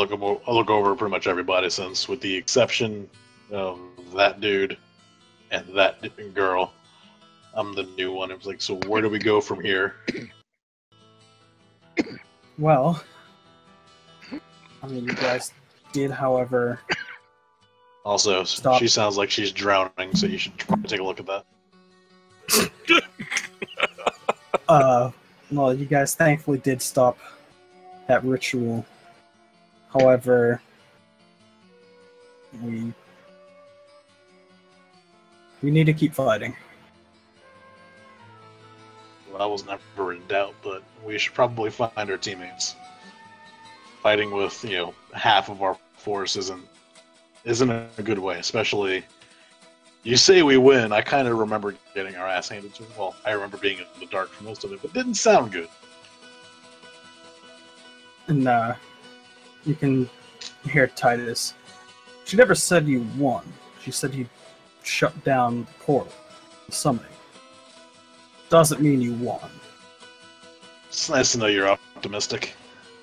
I'll look over pretty much everybody since, with the exception of that dude and that girl, I'm the new one. It was like, so where do we go from here? Well, I mean, you guys did, however... Also, Stop. She sounds like she's drowning, so you should probably take a look at that. Well, you guys thankfully did stop that ritual. However, we need to keep fighting. Well, I was never in doubt, but we should probably find our teammates. Fighting with, half of our force isn't a good way, especially... You say we win, I kind of remember getting our ass handed to us. Well, I remember being in the dark for most of it, but it didn't sound good. And, you can hear Titus. She never said you won. She said you shut down the portal, the summoning. Doesn't mean you won. It's nice to know you're optimistic.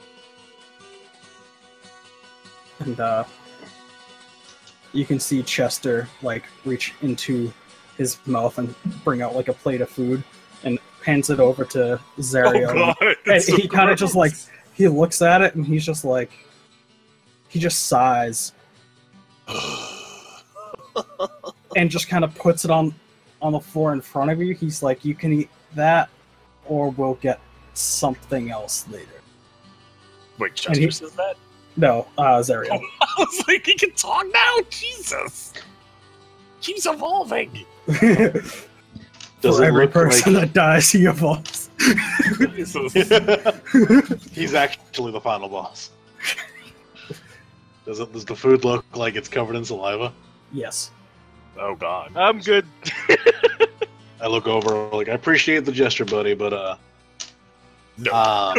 And, you can see Chester, reach into his mouth and bring out, a plate of food and hands it over to Zariel. Oh, God, and so he kind of gross. just, he looks at it and he's just he just sighs. And just kind of puts it on the floor in front of you. He's like, you can eat that or we'll get something else later. Wait, Chester says that? No, Zariel. I was like, he can talk now? Jesus! He's evolving! Does For it every look person like... that dies, he evolves. Jesus. He's actually the final boss. Does the food look like it's covered in saliva? Yes. Oh, God. I'm good. I look over, I appreciate the gesture, buddy, but, No.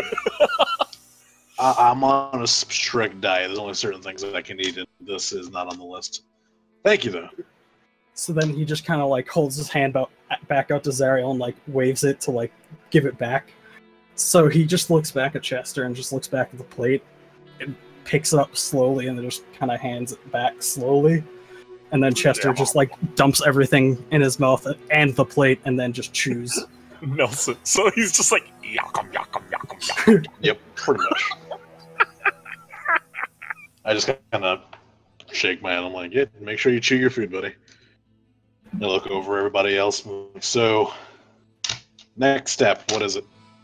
I'm on a strict diet. There's only certain things that I can eat, and this is not on the list. Thank you, though. So then he just kind of holds his hand back out to Zariel and waves it to give it back. So he just looks back at Chester and just looks back at the plate and picks it up slowly and then just kind of hands it back slowly. And then Chester just dumps everything in his mouth and the plate and then just chews. Nelson. So he's just like, yakum, yakum, yakum, yakum. Yep, pretty much. I just kind of shake my hand. I'm like, yeah, make sure you chew your food, buddy. I look over everybody else. So, next step, what is it?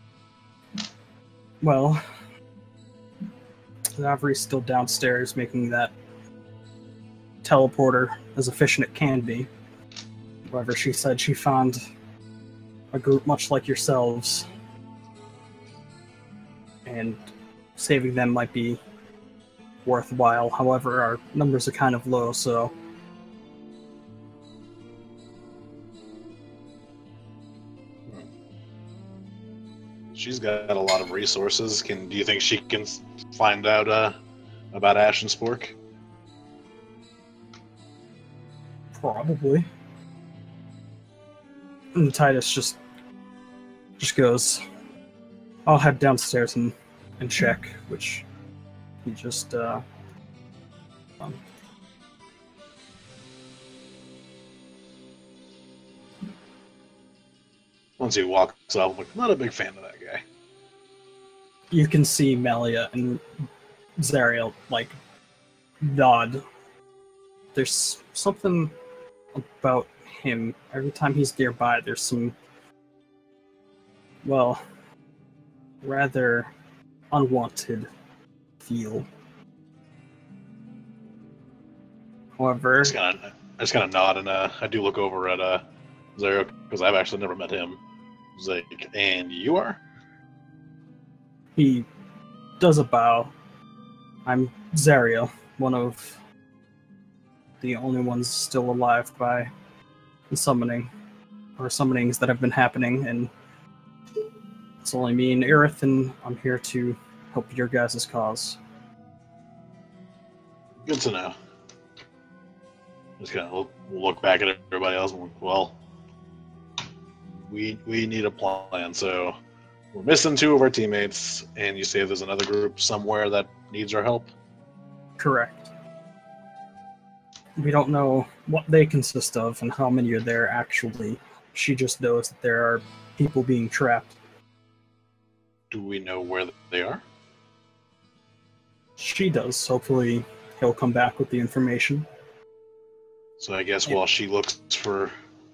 Well, Zavri's still downstairs making that teleporter as efficient it can be. However, she said she found a group much like yourselves, and saving them might be worthwhile. However, our numbers are kind of low, so... She's got a lot of resources. Do you think she can find out about Ash and Spork? Probably. And Titus just goes, I'll head downstairs and check, which he just, Once he walks off, I'm like, not a big fan of that guy. You can see Melia and Zariel, nod. There's something about him. Every time he's nearby, there's some, rather unwanted feel. However... I just kind of nod, and I do look over at Zariel, because I've actually never met him. He's like, and you are? He does a bow. I'm Zariel, one of the only ones still alive by the summoning, or summonings that have been happening, and it's only me and Aerith, and I'm here to help your guys' cause. Good to know. Just kind of look back at everybody else and like, well, we need a plan, so we're missing 2 of our teammates, and you say there's another group somewhere that needs our help? Correct. We don't know what they consist of and how many are there actually. She just knows that there are people being trapped. Do we know where they are? She does. Hopefully he'll come back with the information. So I guess while she looks for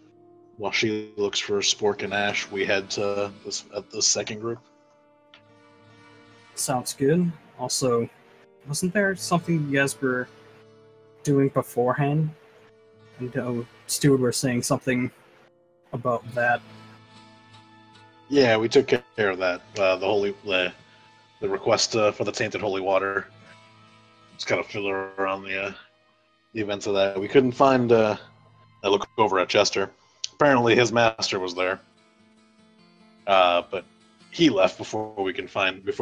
Spork and Ash, we head to the second group. Sounds good. Also, wasn't there something you guys were doing beforehand? And Steward were saying something about that. Yeah, we took care of that. The request for the tainted holy water. Just kind of filler around the events of that. We couldn't find. I look over at Chester. Apparently, his master was there, but he left before we can.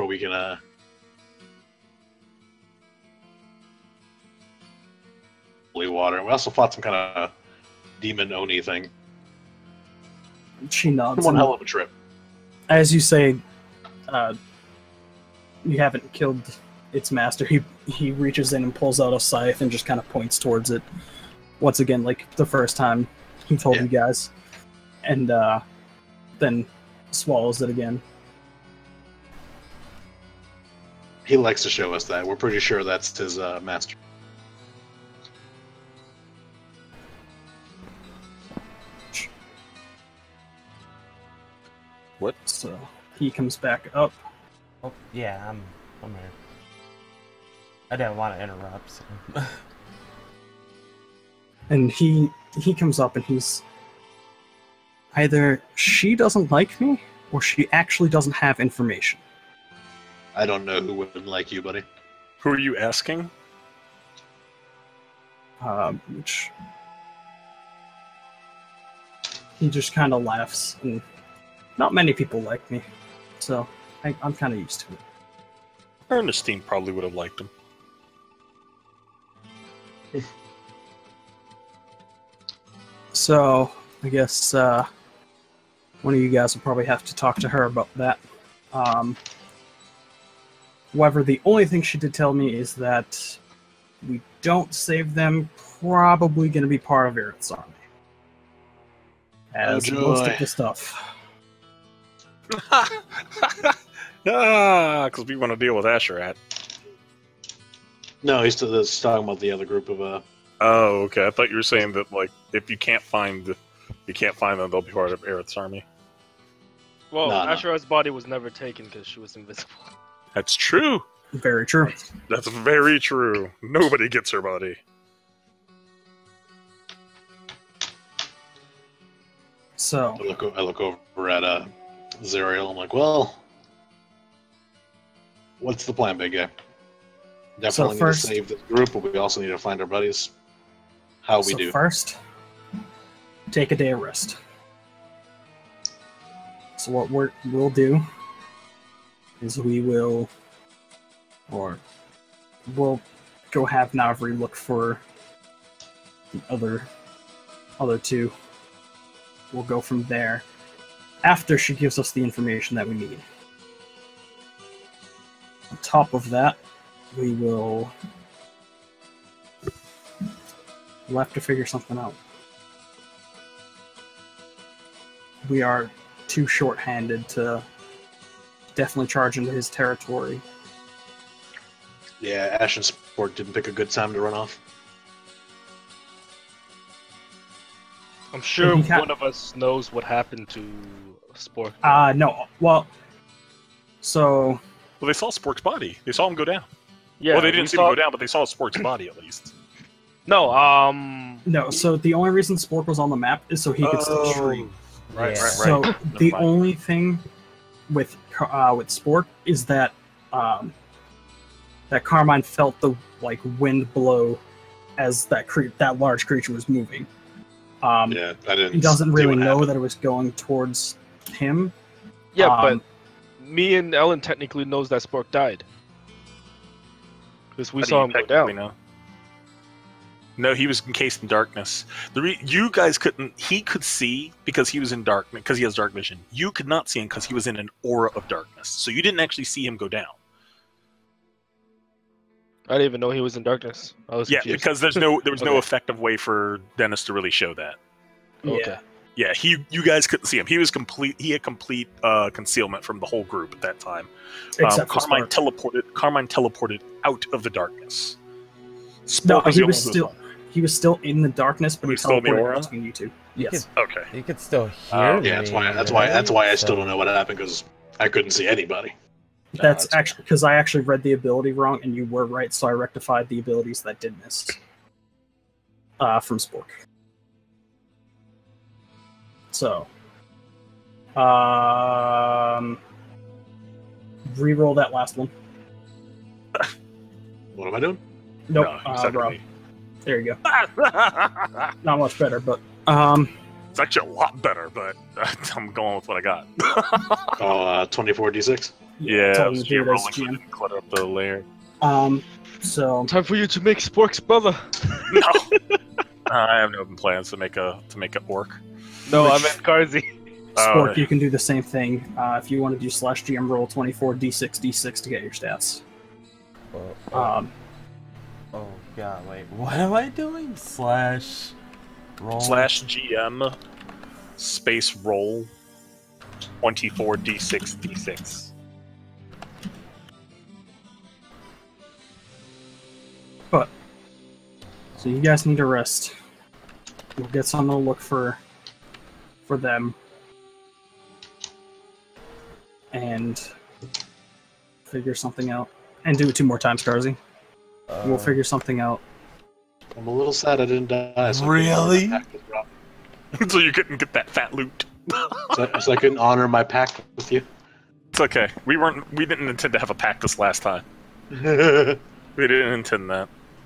Holy water. We also fought some kind of demon oni thing. She nods. One hell of a trip. As you say, you haven't killed its master. He reaches in and pulls out a scythe and just kind of points towards it. Once again, like the first time he told you guys. And then swallows it again. He likes to show us that. We're pretty sure that's his master. What? So he comes back up. Oh, yeah, I'm here. I didn't want to interrupt. So. And he comes up and he's either she doesn't like me or she actually doesn't have information. I don't know who wouldn't like you, buddy. Who are you asking? Which he just kind of laughs, and not many people like me, so I'm kind of used to it. Ernestine probably would have liked him. So I guess one of you guys will probably have to talk to her about that. However, the only thing she did tell me is that we don't save them, probably going to be part of Aerith's army. As most of the stuff. Because we want to deal with Asherat. No, he's talking about the other group of. Oh, okay. I thought you were saying that, like, if you can't find them, they'll be part of Aerith's army. Well, No. Asherat's body was never taken because she was invisible. That's true. Very true. That's very true. Nobody gets her body. So I look over at Zariel. I'm like, well, what's the plan, big guy? Definitely need to save this group, but we also need to find our buddies. How we do. First, take a day of rest. So what we'll do is we'll go have Navri look for the other two. We'll go from there after she gives us the information that we need. On top of that, we'll have to figure something out. We are too short-handed to definitely charge into his territory. Yeah, Ash and Sport didn't pick a good time to run off. I'm sure one of us knows what happened to Spork. No. Well, so... Well, they saw Spork's body. They saw him go down. Yeah, well, they didn't see him go down, but they saw Spork's body, at least. No, No, so the only reason Spork was on the map is so he could still shriek. Right. So the only thing with Spork is that that Carmine felt the wind blow as that large creature was moving. Yeah, I didn't. He doesn't really know that it was going towards him. Yeah, but me and Ellen technically knows that Spork died because we saw him go down. Know? No, he was encased in darkness. You guys couldn't. He could see because he was in darkness because he has dark vision. You could not see him because he was in an aura of darkness. So you didn't actually see him go down. I didn't even know he was in darkness. I was Yeah, confused. because there was no Okay. effective way for Dennis to really show that. Okay. Yeah, you guys couldn't see him. He was complete. He had complete concealment from the whole group at that time. Except for Carmine Spark. teleported out of the darkness. No, Spark was he the was only still one he was still in the darkness, but He he was still in the teleported aura? between you two. You Yes. Okay. You could still hear Oh, me. Yeah, that's why I still don't know what happened because I couldn't see anybody. That's that's actually because I actually read the ability wrong, and you were right, so I rectified the abilities that did miss from Spork. So, re-roll that last one. What am I doing? Nope, No, you said it to Rob. me. There you go. Not much better, but It's actually a lot better, but I'm going with what I got. 24d6. yeah, yeah, told him to do it as GM. clutter up the layer. So Time for you to make Spork's brother. No, I have no plans to make a orc. No, I Which- meant Karzie. Spork, you can do the same thing. If you want to do /GM roll 24d6 to get your stats. Oh god, wait. What am I doing? Slash roll. /GM space roll 24d6d6. So you guys need to rest. We'll get someone to look for them. And figure something out. And do it 2 more times, Karzie. We'll figure something out. I'm a little sad I didn't die. So Really? I couldn't honor my pact with Rob. So you couldn't get that fat loot. So I couldn't honor my pact with you. It's okay. We didn't intend to have a pact this last time. Yeah, We didn't intend that.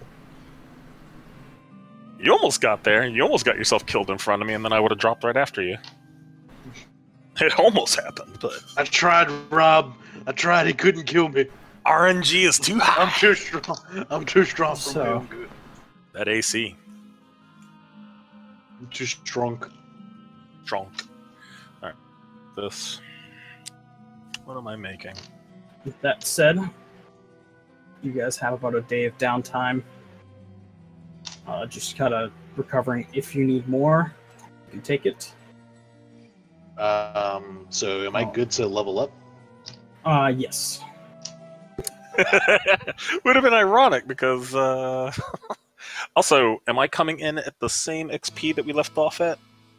You almost got there. You almost got yourself killed in front of me, and then I would have dropped right after you. It almost happened, but I tried, Rob. I tried. He couldn't kill me. RNG is too high. I'm too strong. I'm too strong for So- my own good. That AC. I'm too strong. Drunk. Alright. This. What am I making? With that said, you guys have about a day of downtime. Just kind of recovering. If you need more, you can take it. So am I good to level up? Yes. Would have been ironic because also, am I coming in at the same XP that we left off at?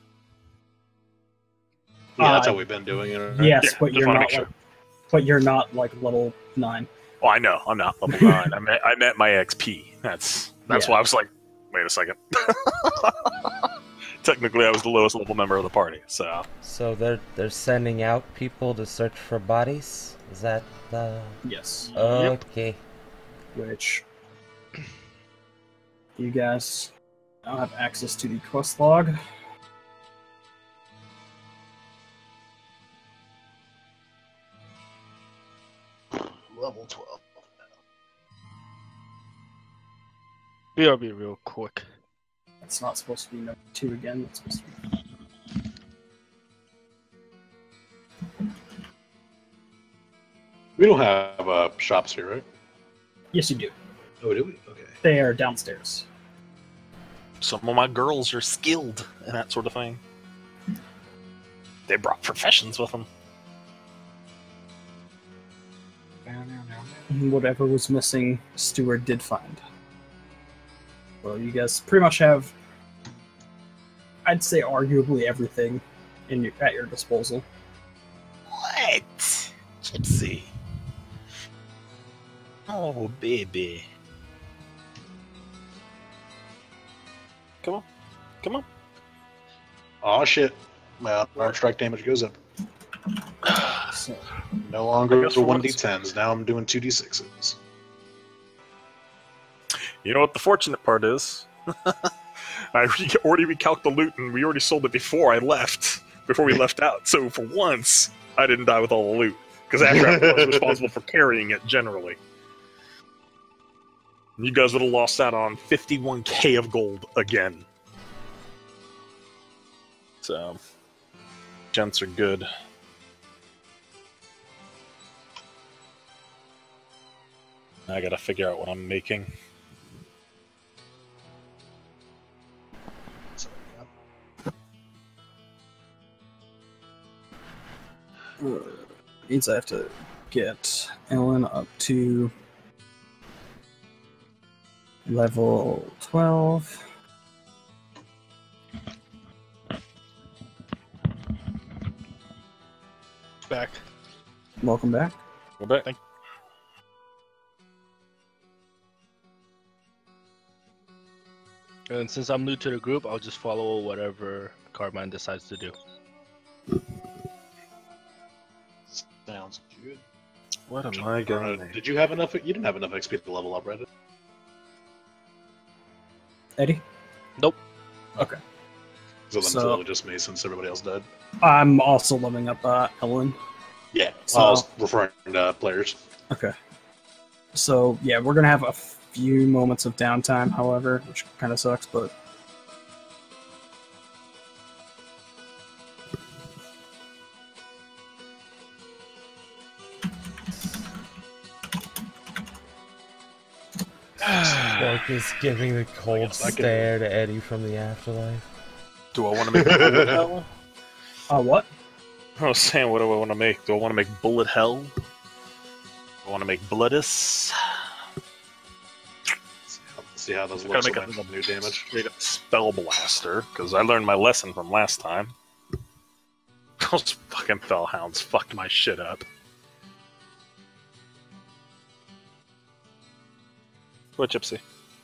Yeah, that's Uh, how we've been doing it. Right? Yes, Yeah, but just you're wanna not make like, but you're not like level 9. Oh, I know. I'm not level 9. I meant my XP. That's Yeah. why I was like, wait a second. Technically, I was the lowest level member of the party, so... So they're sending out people to search for bodies? Is that the... Yes. Okay. Which you guys now have access to the quest log. Level 12. BRB real quick. It's not supposed to be number 2 again. It's supposed to be. We don't have shops here, right? Yes, you do. Oh, do we? Okay. They are downstairs. Some of my girls are skilled and that sort of thing. They brought professions with them. Whatever was missing, Stewart did find. Well, you guys pretty much have, I'd say, arguably everything at your disposal. What? Gypsy. Oh, baby. Come on. Come on. Oh shit! My unarmed strike damage goes up. So, No longer I guess for 1d10s. Now I'm doing 2d6s. You know what the fortunate part is? I already recalculated the loot and we already sold it before I left. Before we left out. So for once, I didn't die with all the loot. Because after I was responsible for carrying it generally. You guys would have lost out on 51k of gold again. So, gents are good. I gotta figure out what I'm making. Means I have to get Ellen up to level 12. Back. Welcome back. Go back. And since I'm new to the group, I'll just follow whatever Carmine decides to do. Sounds good. What am I going? Did you have enough? You didn't have enough XP to level up, right? Eddie? Nope. Okay. So then it's really just me since everybody else died. I'm also leveling up Ellen. Yeah, So- I was referring to players. Okay. So, yeah, we're going to have a few moments of downtime, however, which kind of sucks, but... Spork is giving the cold stare to Eddie from the afterlife. Do I want to make bullet hell? What? I was saying, what do I want to make? Do I want to make bullet hell? Do I want to make bloodus? See how those I looks gotta like make some new damage. Straight up spell blaster, because I learned my lesson from last time. Those fucking fellhounds fucked my shit up. What, Gypsy?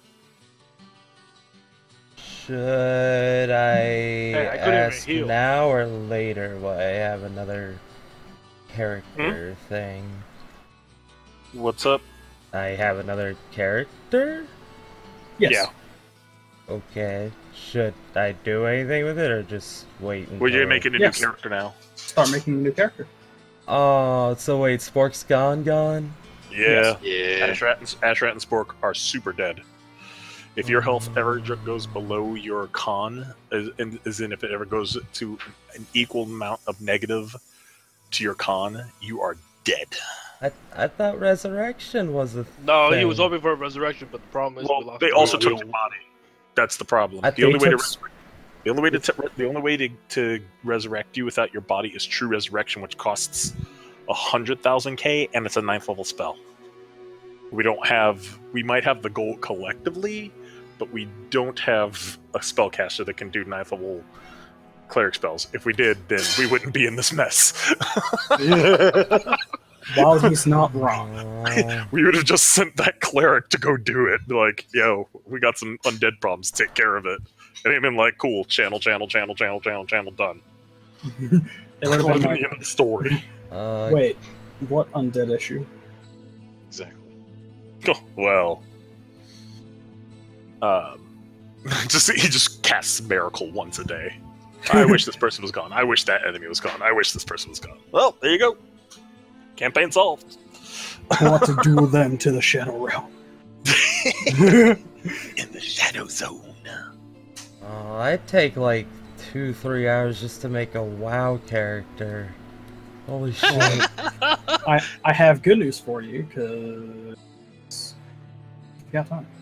Should I couldn't even ask heal. now or later? What, I have another character thing. What's up? I have another character? Yes. Yeah. Okay. Should I do anything with it or just wait until... Well, you're making a Yes. new character now. Start making a new character. Oh, so wait, Spork's gone? Yeah. Yeah. Ashrat and Spork are super dead. If your health ever goes below your con, as in if it ever goes to an equal amount of negative to your con, you are dead. I thought resurrection was a No, he thing. was hoping for a resurrection, but the problem is we Well, lost. they also took your body. That's the problem. The only way to resurrect you without your body is true resurrection, which costs 100,000 K, and it's a 9th level spell. We might have the goal collectively, but we don't have a spellcaster that can do 9th level cleric spells. If we did, then we wouldn't be in this mess. While he's not wrong. We would have just sent that cleric to go do it. Like, yo, we got some undead problems, take care of it. And they'd been like, cool, channel, done. It would have That been would have been like, the end of the story. wait, what undead issue? Exactly. Well, he just casts miracle once a day. I wish this person was gone. I wish that enemy was gone. I wish this person was gone. Well, there you go. Campaign solved. What to do then to the Shadow Realm? In the Shadow Zone. Oh, I'd take like 2-3 hours just to make a WoW character. Holy shit. I have good news for you, because you got time.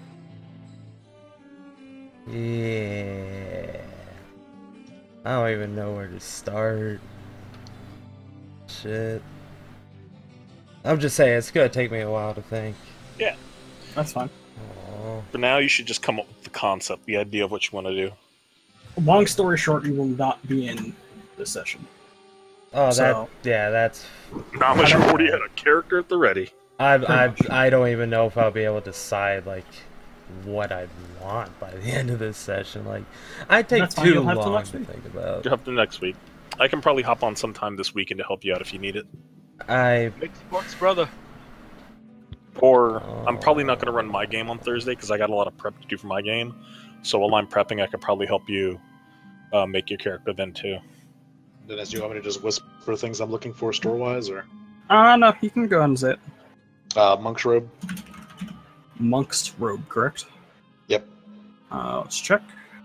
Yeah. I don't even know where to start. Shit. I'm just saying, it's gonna take me a while to think. Yeah. That's fine. Oh. For now, you should just come up with the concept, the idea of what you want to do. Long story short, you will not be in this session. Oh, So- that's. Not unless you already had a character at the ready. I don't even know if I'll be able to decide like what I'd want by the end of this session. Like, I'd take That's fine, too you'll have till long next to week. think about. You'll have to next week. I can probably hop on sometime this weekend to help you out if you need it. Make Spork's brother. Or I'm probably not going to run my game on Thursday because I got a lot of prep to do for my game. So while I'm prepping, I could probably help you make your character then too. Dennis, do you want me to just whisper things I'm looking for store-wise, or? No, you can go ahead and say it. Monk's robe. Monk's robe, correct? Yep. Let's check.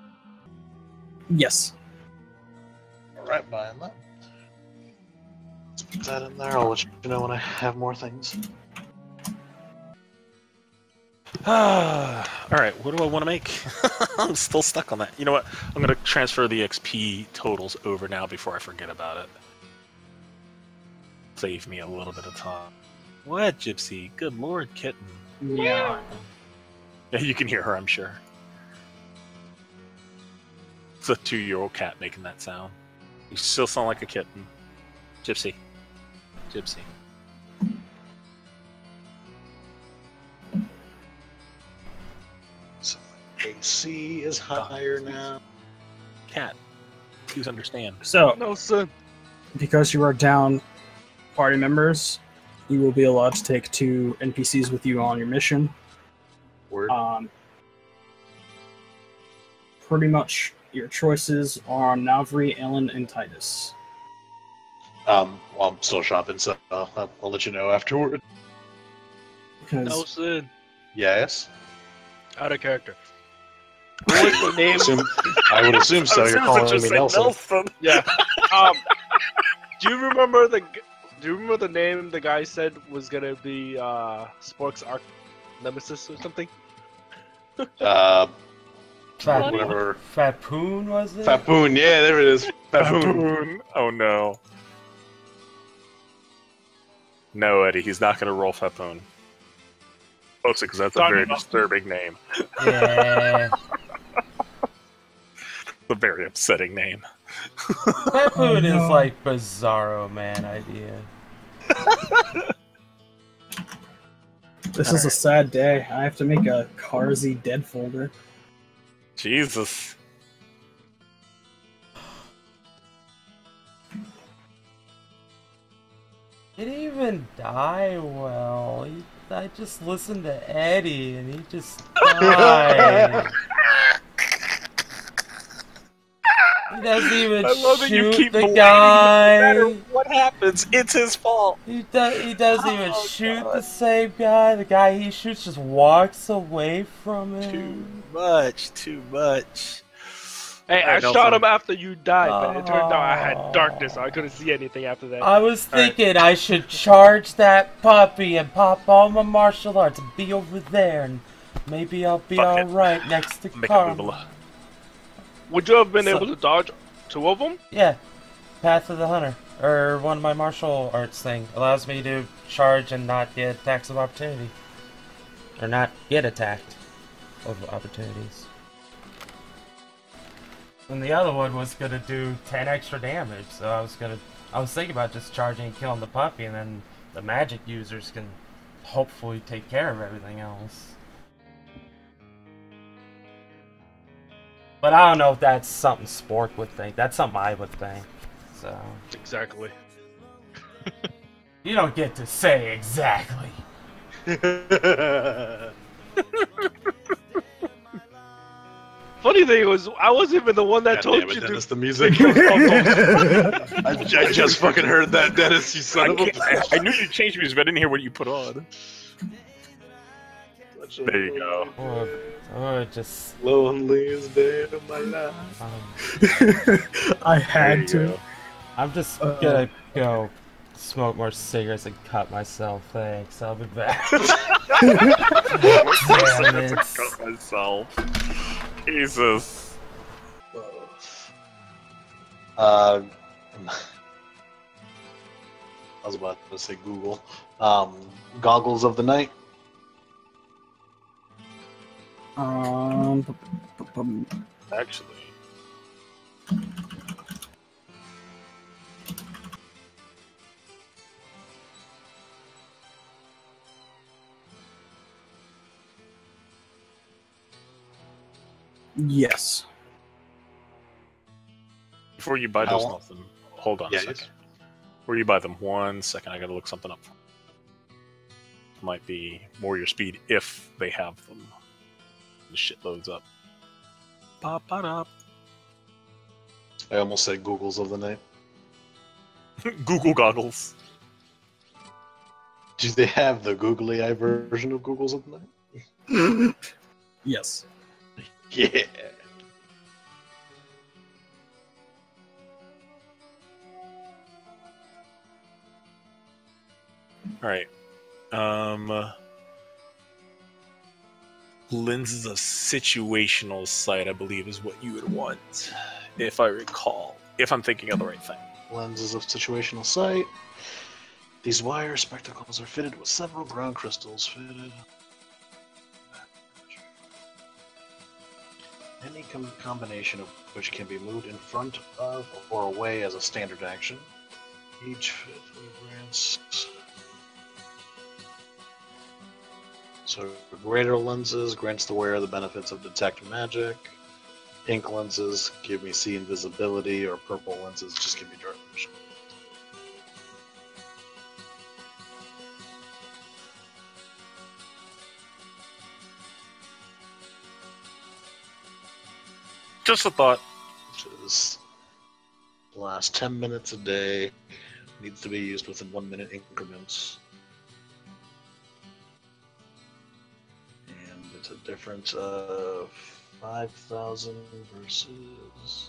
Yes. Alright, buying that. Let's put that in there. I'll let you know when I have more things. Alright, what do I want to make? I'm still stuck on that. You know what? I'm going to transfer the XP totals over now before I forget about it. Save me a little bit of time. What, Gypsy? Good lord, kitten. Yeah. Yeah, you can hear her, I'm sure. It's a 2-year-old cat making that sound. You still sound like a kitten. Gypsy. Gypsy. So AC is higher now. Cat. Please understand. So, No, son. because you are down party members, you will be allowed to take 2 NPCs with you on your mission. Word. Pretty much your choices are Navri, Ellen, and Titus. Well, I'm still shopping, so I'll let you know afterward. Because Nelson. Yes. Out of character. What was the name? I would assume so. You're calling me Nelson. Yeah. Do you remember the name the guy said was gonna be Spork's arch nemesis or something? Whatever. Fapoon, was it? Fapoon, yeah, there it is. Fapoon. Baboon. Oh no. No, Eddie, he's not going to roll Fapoon. Mostly because that's a very disturbing name. Yeah. A very upsetting name. Fapoon is like Bizarro Man idea. this is a sad day. I have to make a Karzie dead folder. Jesus. He didn't even die well. I just listened to Eddie and he just died. He doesn't even shoot the guy. No matter what happens, it's his fault. He doesn't even shoot the same guy. The guy he shoots just walks away from him. Too much. Hey, I shot him after you died, but it turned out I had darkness, so I couldn't see anything after that. I was thinking I should charge that puppy and pop all my martial arts and be over there, and maybe I'll be alright next to Karma. Would you have been able to dodge 2 of them? Yeah. Path of the Hunter. Or one of my martial arts thing. Allows me to charge and not get attacks of opportunity. Or not get attacked of opportunities. And the other one was gonna do 10 extra damage, so I was thinking about just charging and killing the puppy, and then the magic users can hopefully take care of everything else. But I don't know if that's something Spork would think. That's something I would think. So Exactly. you don't get to say exactly. Funny thing was, I wasn't even the one that told you Dennis, to. the music. I just fucking heard that, Dennis. You son of a bitch. I knew you changed music, but I didn't hear what you put on. There you go. Or just Loneliest day of my life. I had to. Go. I'm just gonna go smoke more cigarettes and cut myself. Thanks. I'll be back. I cut myself. Jesus. I was about to say Google. Goggles of the night. Actually. Yes. Before you buy those, nothing. Hold on a second. Yes. Before you buy them, 1 second, I gotta look something up. Might be more your speed if they have them. The shit loads up. Pop it up. I almost said Googles of the night. Google goggles. Do they have the googly eye version of Googles of the night? Yes. Yeah. Alright. Lenses of situational sight, I believe, is what you would want, if I recall. If I'm thinking of the right thing. Lenses of situational sight. These wire spectacles are fitted with several ground crystals fitted. Any combination of which can be moved in front of or away as a standard action. Each fit grants. So, greater lenses grants the wearer the benefits of detect magic. Pink lenses give me see invisibility, or purple lenses just give me dark vision. Just a thought. Which is last 10 minutes a day. Needs to be used within 1 minute increments. And it's a difference of 5,000 versus.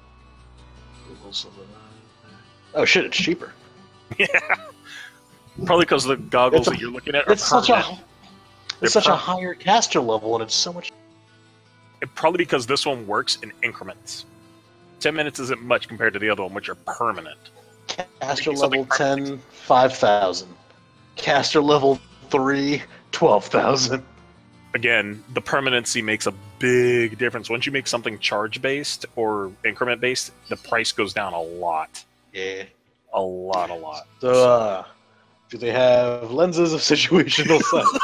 Oh shit! It's cheaper. Yeah. Probably because the goggles that you're looking at are It's such permanent. a higher caster level, and it's so much. Probably because this one works in increments. 10 minutes isn't much compared to the other one, which are permanent. Caster Something level 10, 5,000. Caster level 3, 12,000. Again, the permanency makes a big difference. Once you make something charge-based or increment-based, the price goes down a lot. Yeah. A lot. So, do they have lenses of situational sight?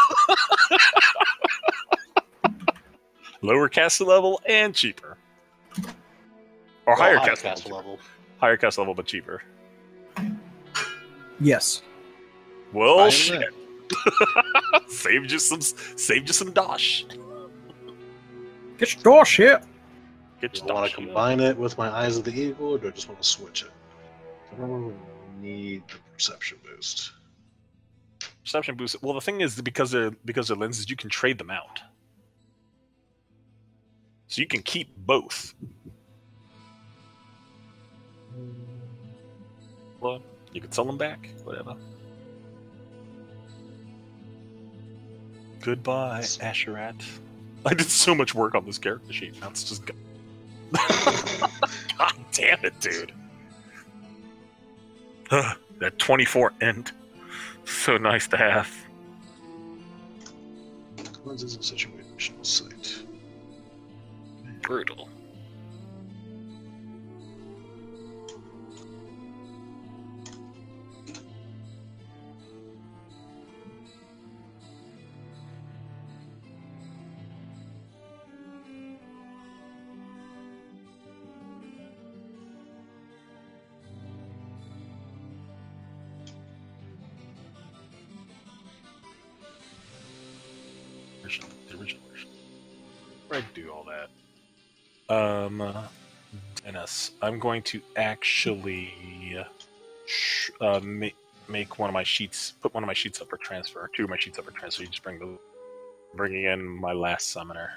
Lower caster level and cheaper. Or higher caster level. Higher caster level, but cheaper. Yes. Well, Fine shit. Saved you some dosh. Get your dosh here. Get Do your I want dosh. to combine it with my Eyes of the Eagle, or do I just want to switch it? I don't need the perception boost. Perception boost. Well, the thing is, because they're lenses, you can trade them out. So you can keep both. Well, you can sell them back, whatever. Goodbye, Asherat. I did so much work on this character sheet. Now it's just. God damn it, dude. That 24 end. So nice to have. Lenses of situational sight. Brutal. The original version. Where'd I do all that? Dennis, I'm going to actually make one of my sheets, put one of my sheets up for transfer, or two of my sheets up for transfer. You just bringing in my last summoner.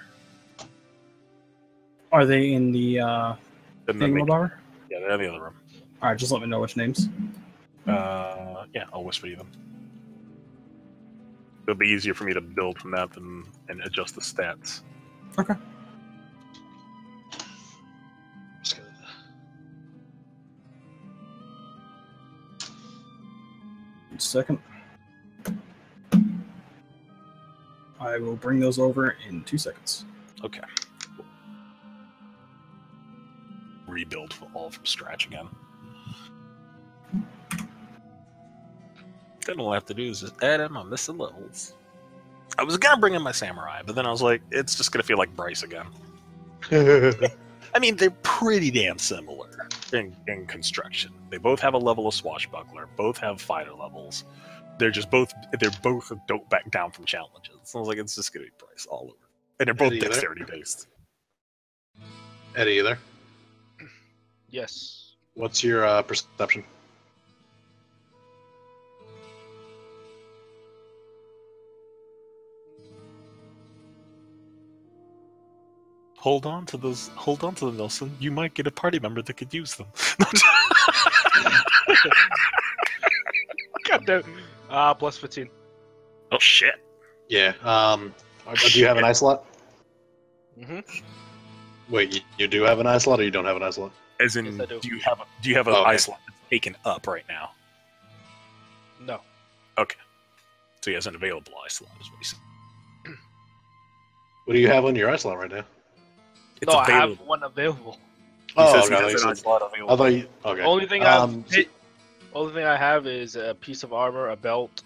Are they in the thingamabar? Yeah, they're in the other room. Alright, just let me know which names. Yeah, I'll whisper you them. It'll be easier for me to build from that and adjust the stats. Okay. Just gonna... Second. I will bring those over in 2 seconds. Okay. Rebuild all from scratch again. Then all I have to do is just add in my missing levels. I was gonna bring in my samurai, but then I was like, it's just gonna feel like Bryce again. I mean, they're pretty damn similar in construction. They both have a level of swashbuckler, both have fighter levels. They're both don't back down from challenges. So I was like, it's just gonna be Bryce all over. And they're both dexterity based. Eddie, you there? Yes. What's your perception? Hold on to them, Nelson. You might get a party member that could use them. God damn. Plus 15. Oh shit. Yeah. Do you have an eye slot? Mm-hmm. Wait, you do have an eye slot, or you don't have an eye slot? As in, Yes, I do. do you have an Okay. eye slot that's taken up right now? No. Okay. So he has an available eye slot, is what he said. What do you have on your eye slot right now? It's No, I have available. one available. He says okay, he has an eye slot available. I thought you. Okay. Only thing only thing I have is a piece of armor, a belt,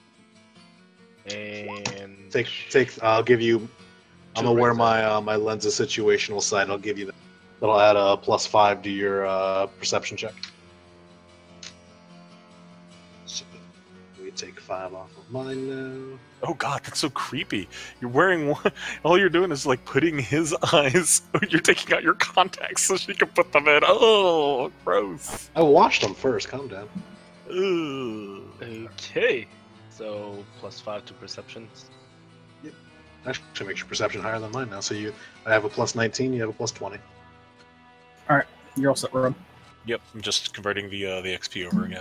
and take. I'll give you. I'm gonna wear rings my lens of situational sight. I'll give you that. That'll add a +5 to your perception check. So we take 5 off of mine now. Oh god, that's so creepy. You're wearing one. All you're doing is like putting his eyes. You're taking out your contacts so she can put them in. Oh, gross. I washed them first. Calm down. Ugh. Okay. So +5 to perceptions. Actually, makes your perception higher than mine now. So I have a +19. You have a +20. You're all set, Rob. Yep, I'm just converting the XP over again.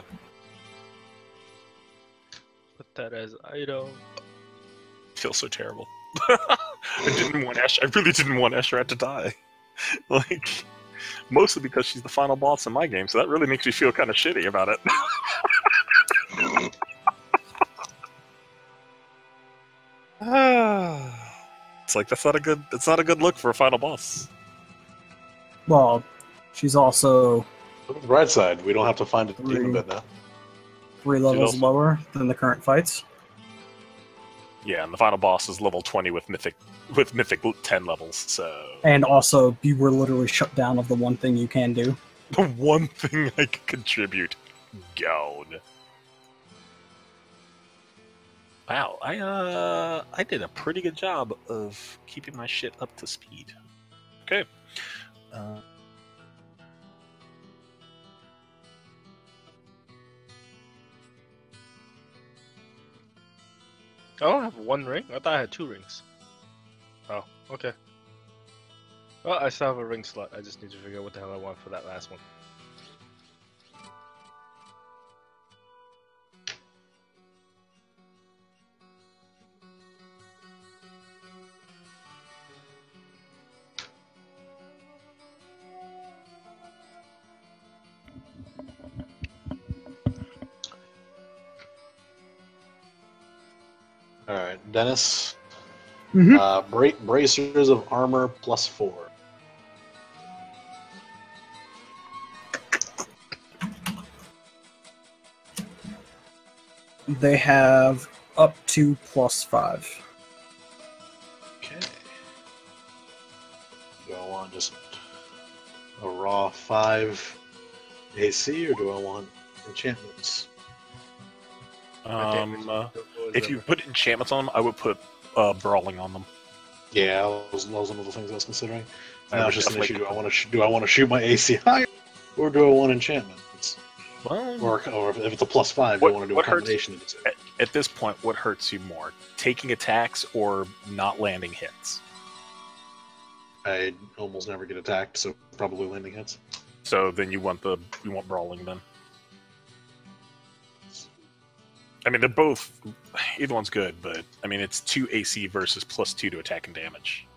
Put that as item. I feel so terrible. I really didn't want Esherat to die. Like, mostly because she's the final boss in my game, so that really makes me feel kind of shitty about it. It's like that's not a good look for a final boss. Well, she's also Look at the bright side. We don't have to find a demon bit now. 3 levels also- lower than the current fights. Yeah, and the final boss is level 20 with mythic 10 levels. So And also, you were literally shut down of the one thing you can do. the one thing I can contribute, gone. Wow, I did a pretty good job of keeping my shit up to speed. Okay. I don't have one ring. I thought I had 2 rings. Oh, okay. Well, I still have a ring slot. I just need to figure out what the hell I want for that last one. All right, Dennis. Mhm. Bracers of armor +4. They have up to +5. Okay. Do I want just a raw 5 AC, or do I want enchantments? If you put enchantments on them, I would put brawling on them. Yeah, those are one of the things I was considering. I Now would it's just an issue. definitely- Do I want to shoot my AC higher, or do I want enchantment? Well, Or if it's a +5, you want to do a what hurts- combination of the two. at this point, what hurts you more? Taking attacks or not landing hits? I almost never get attacked, so probably landing hits. So then you want brawling then. I mean, they're both, either one's good, but I mean, it's 2 AC versus +2 to attack and damage.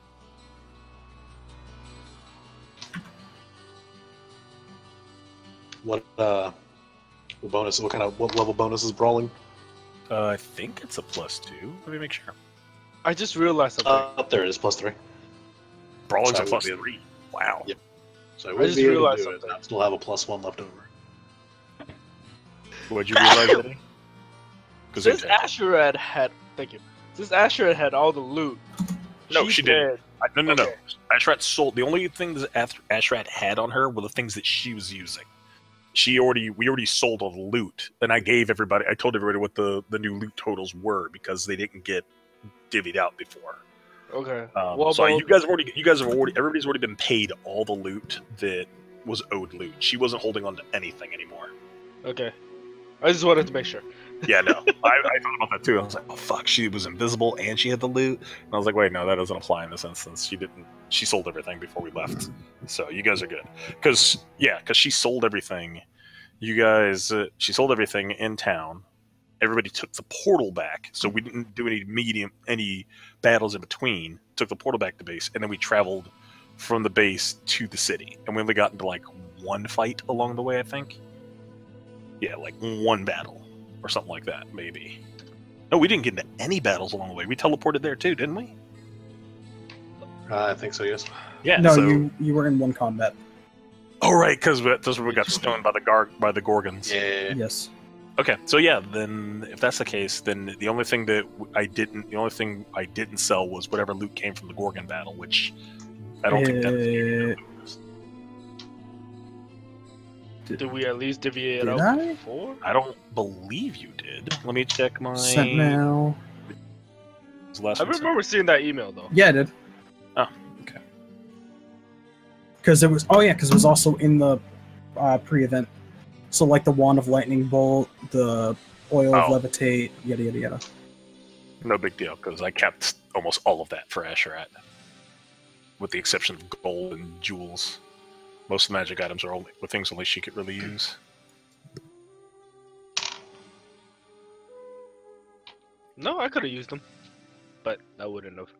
What bonus? What level bonus is brawling? I think it's a +2. Let me make sure. I just realized something. Up there it is +3. Brawling's So a I would be able- +3. Wow. Yep. So I I would just be able to realized do it. something. I still have a +1 left over. What'd you realize, Eddie? Because Since Asherad had, thank you. Since Asherad had all the loot. No, she didn't. said- No. Okay. Ashrat sold. The only things that Ashrat had on her were the things that she was using. We already sold all the loot, and I told everybody what the new loot totals were because they didn't get divvied out before. Okay. So everybody's already been paid all the loot that was owed loot. She wasn't holding on to anything anymore. Okay. I just wanted to make sure. Yeah, no. I thought about that too. I was like, oh fuck, she was invisible and she had the loot. And I was like, wait, no, that doesn't apply in this instance. She sold everything before we left. So you guys are good. Because she sold everything. You guys, she sold everything in town. everybody took the portal back, so we didn't do any battles in between. Took the portal back to base, and then we traveled from the base to the city, and we only got into like one fight along the way, I think. Yeah, like one battle or something like that, maybe. No, we didn't get into any battles along the way. We teleported there too, didn't we? I think so, yes. Yeah. No, so... you were in one combat. Oh, right, because that's where we got stoned by the Gorgons. Yeah. Yes. Okay, so yeah, then if that's the case, then the only thing I didn't sell was whatever loot came from the Gorgon battle, which I don't think that's. Did we at least deviate Did out I? before? I don't believe you did. Let me check my. Sentinel. I remember seeing that email though. Yeah, I did. Oh, okay. Because it was. Oh yeah, because it was also in the pre-event. So like the Wand of Lightning Bolt, the Oil of Levitate, yada yada yada. No big deal, because I kept almost all of that for Asherat, with the exception of gold and jewels. Most of the magic items are only things only she could really use. No, I could have used them, but I wouldn't have.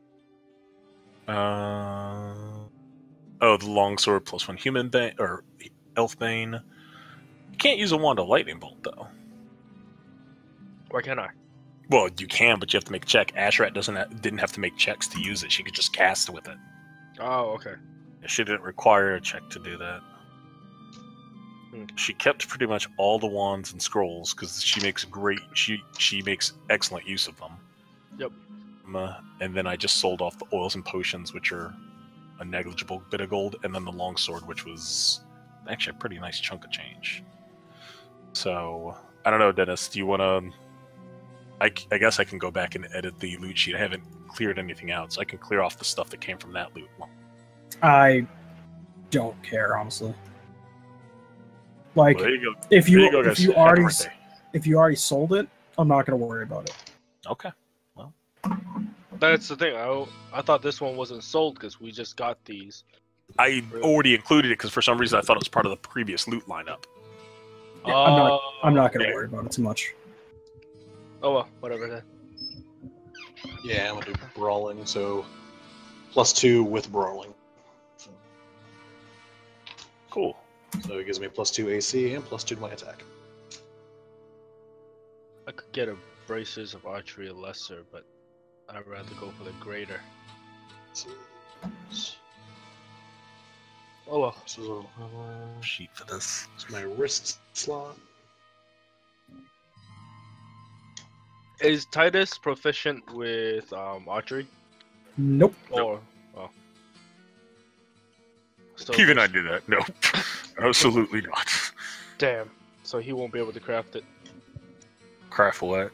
Oh, the longsword plus one human bane or elf bane. You can't use a wand of lightning bolt though. Why can't I? Well, you can, but you have to make a check. Asherat didn't have to make checks to use it. She could just cast with it. Oh, okay. She didn't require a check to do that. She kept pretty much all the wands and scrolls because she makes she makes excellent use of them. Yep. And then I just sold off the oils and potions, which are a negligible bit of gold, and then the longsword, which was actually a pretty nice chunk of change. So I don't know, Dennis. Do you want to? I guess I can go back and edit the loot sheet. I haven't cleared anything out, so I can clear off the stuff that came from that loot. I don't care, honestly. Like, Well, there you go. if There you go, guys. if you Happy already birthday. if you already sold it, I'm not gonna worry about it. Okay. That's the thing. I thought this one wasn't sold because we just got these. I already included it because for some reason I thought it was part of the previous loot lineup. Yeah, I'm not gonna worry about it too much. Oh well, whatever then. Yeah, I'm gonna do brawling, so +2 with brawling. Cool. So it gives me +2 AC and +2 to my attack. I could get a braces of archery lesser, but I'd rather go for the greater. Oh well. So Sheet for this. it's my wrist slot. Is Titus proficient with archery? Nope. Or so Even I do that. No, absolutely not. damn. So he won't be able to craft it. Craft what?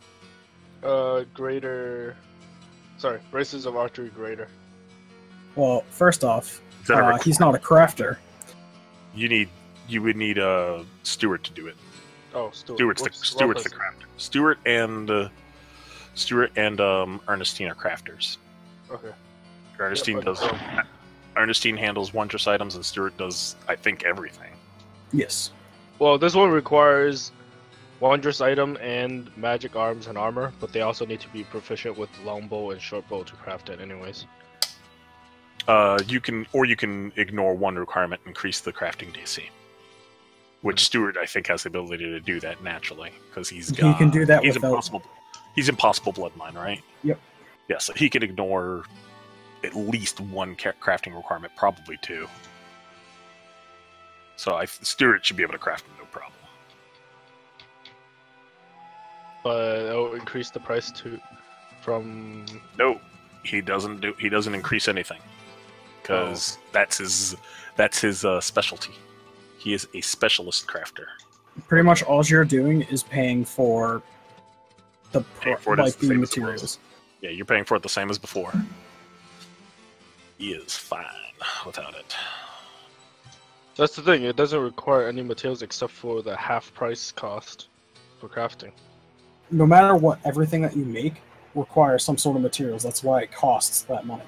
Greater. Sorry, braces of archery greater. Well, first off, Is that a he's not a crafter. You would need a Stewart to do it. Oh, Stuart. Stewart's the What's- crafter. Stewart and Ernestine are crafters. Okay. Ernestine Yep, Ernestine handles wondrous items, and Stewart does, I think, everything. Yes. Well, this one requires wondrous item and magic arms and armor, but they also need to be proficient with longbow and shortbow to craft it, anyways. You can ignore one requirement and increase the crafting DC. Which Stewart, I think, has the ability to do that naturally because he can do that He's without- impossible. He's impossible bloodline, right? Yep. Yeah, so he can ignore at least one crafting requirement, probably two. So Stewart should be able to craft him no problem. But it'll increase the price from. No, he doesn't increase anything because that's his specialty. He is a specialist crafter. Pretty much all you're doing is paying for the Paying for it as the the same as it materials. was. Yeah, you're paying for it the same as before. He is fine without it. That's the thing. It doesn't require any materials except for the half price cost for crafting. No matter what, everything that you make requires some sort of materials. That's why it costs that money.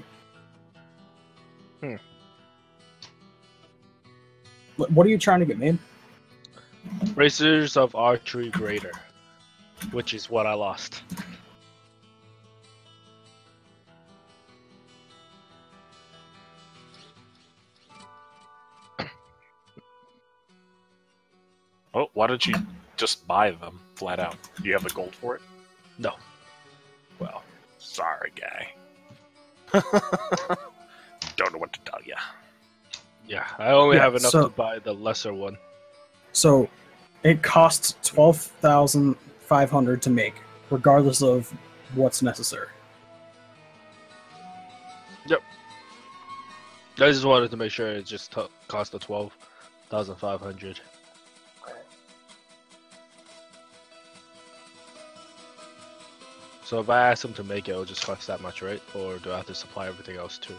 What are you trying to get made? Bracers of archery greater. which is what I lost. Oh, why don't you just buy them flat out? Do you have the gold for it? No. Well, sorry, guy. Don't know what to tell you. Yeah, I only Yeah, have enough so- to buy the lesser one. So it costs 12,500 to make, regardless of what's necessary. I just wanted to make sure it just cost the 12,500. So if I ask him to make it, it'll just cost that much, right? Or do I have to supply everything else too?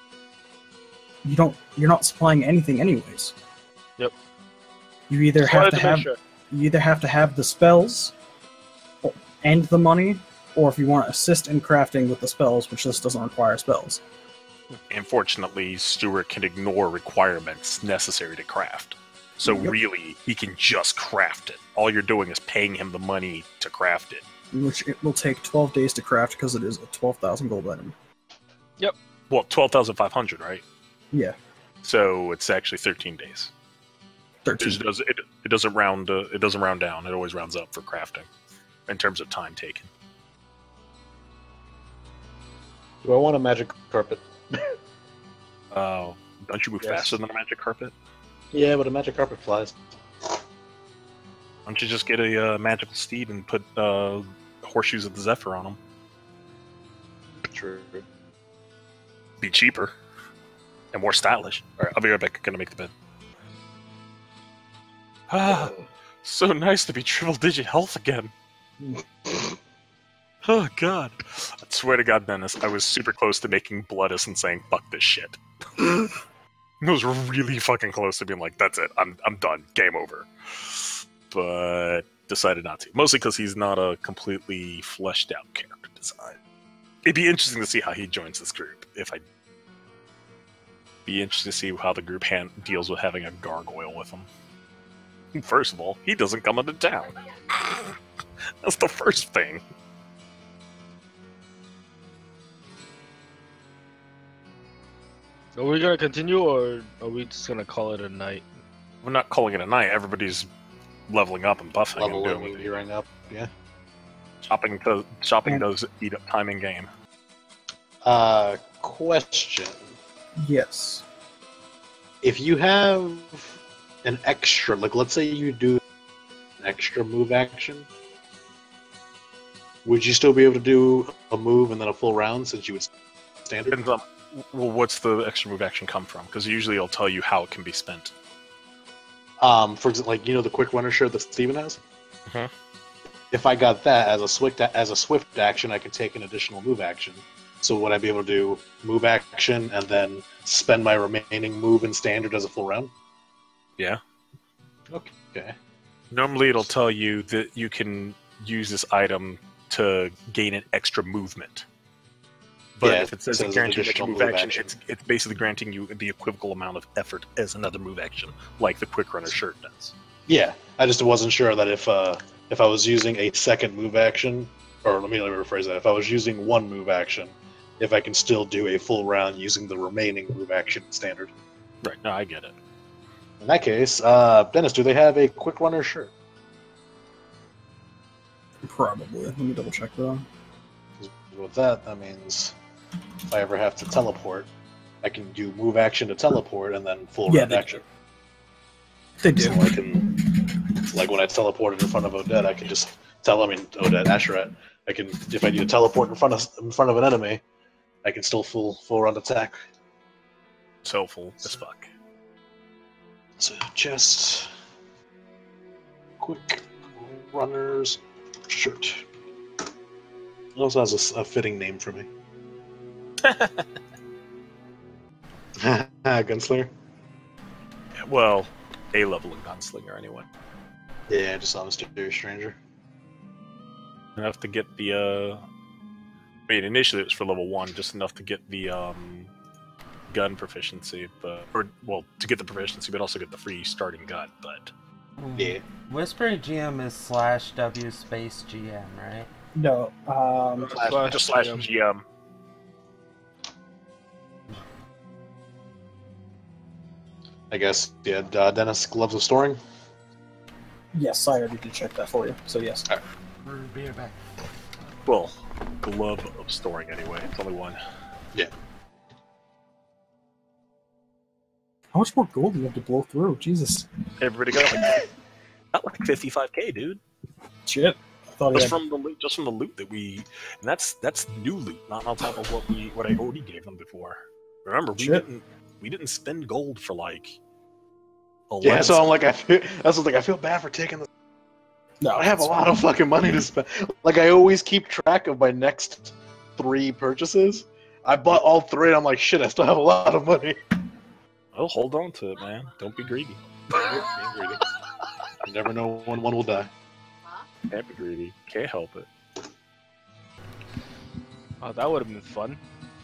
You're not supplying anything anyways. Yep. You either Just have wanted to make have sure. you either have to have the spells and the money, or if you want to assist in crafting with the spells, which this doesn't require spells. Unfortunately, Stuart can ignore requirements necessary to craft. So Yep. really, he can just craft it. All you're doing is paying him the money to craft it. Which it will take 12 days to craft because it is a 12,000 gold item. Well, 12,500, right? Yeah, So it's actually 13 days. 13. It doesn't round. It doesn't round down. It always rounds up for crafting, in terms of time taken. Do I want a magic carpet? Oh, don't you move Yes. faster than a magic carpet? Yeah, but a magic carpet flies. Why don't you just get a magical steed and put horseshoes of the Zephyr on them? True. Be cheaper and more stylish. All right, I'll be right back. I'm gonna make the bed. Ah, so nice to be triple-digit health again. Oh God! I swear to God, Dennis, I was super close to making Bloodus and saying "fuck this shit." I was really fucking close to being like, "That's it. I'm done. Game over." But decided not to. Mostly because he's not a completely fleshed out character design. It'd be interesting to see how he joins this group. Be interested to see how the group deals with having a gargoyle with him. First of all, he doesn't come into town. That's the first thing. Are we gonna continue, or are we just gonna call it a night? We're not calling it a night. Everybody's leveling up and buffing and Leveling doing and what gearing up. Yeah. shopping does eat up time in game. Question. Yes. If you have an extra, like let's say you do an extra move action, would you still be able to do a move and then a full round since you would standard? Depends on, well, what's the extra move action come from? Because usually it'll tell you how it can be spent. For example, like the quick runner shirt that Steven has. Mhm. If I got that as a swift action, I could take an additional move action. So would I be able to do move action and then spend my remaining move in standard as a full round? Yeah. Okay. Normally it'll tell you that you can use this item to gain an extra movement. But Yeah, if it says it it says guarantees an extra additional move move action, action. it's basically granting you the equivocal amount of effort as another move action, like the quick runner shirt does. Yeah, I just wasn't sure that if I was using a second move action, or let me rephrase that. If I was using one move action, if I can still do a full round using the remaining move action in standard. Right, no, I get it. In that case, Dennis, do they have a quick runner shirt? Probably. Let me double check though. 'Cause with that means if I ever have to teleport, I can do move action to teleport and then full Yeah, round they action. They do. So I can, like when I teleported in front of Odette, I can just Odette, Asherat. I can, if I need to teleport in front of an enemy, I can still full round attack. It's helpful as fuck. So just quick runners shirt. It also has a fitting name for me. Gunslinger. Well, A-level in Gunslinger anyway. Yeah, I just saw Mysterious Stranger. Enough to get the, I mean, initially it was for level 1, just enough to get the, gun proficiency, to get the proficiency, but also get the free starting gun, but Yeah. Whispering GM is /W space GM, right? No. Just slash GM. I guess, yeah, Dennis, gloves of storing? Yes, I already did check that for you. So yes. We'll be right back. Well, glove of storing anyway. It's only one. Yeah. How much more gold do you have to blow through? Jesus. Everybody got like 55k, dude. Shit. I thought he Just had... from the loot that we, and that's new loot, not on top of what I already gave them before. Remember, we didn't spend gold for like. Yeah, so I'm like, I feel bad for taking this. No, I have a lot of fucking money to spend. Like, I always keep track of my next 3 purchases. I bought all 3, and I'm like, shit, I still have a lot of money. Oh, hold on to it, man. Don't be greedy. Being greedy. You never know when one will die. Can't be greedy. Can't help it. Oh, that would have been fun.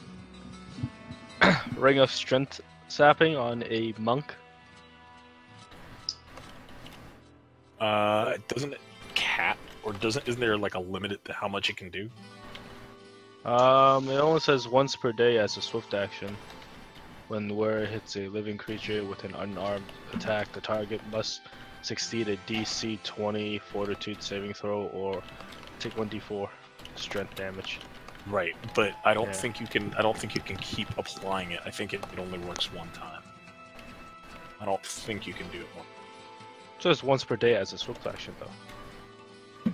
Ring of Strength sapping on a monk. Doesn't it cap, or isn't there like a limit to how much it can do? It only says once per day as a swift action. When where it hits a living creature with an unarmed attack, the target must succeed a DC 20 Fortitude saving throw or take 1d4 strength damage. Right, but I don't think you can. I don't think you can keep applying it. I think it only works one time. I don't think you can do it one. So it's once per day as a swift action, though.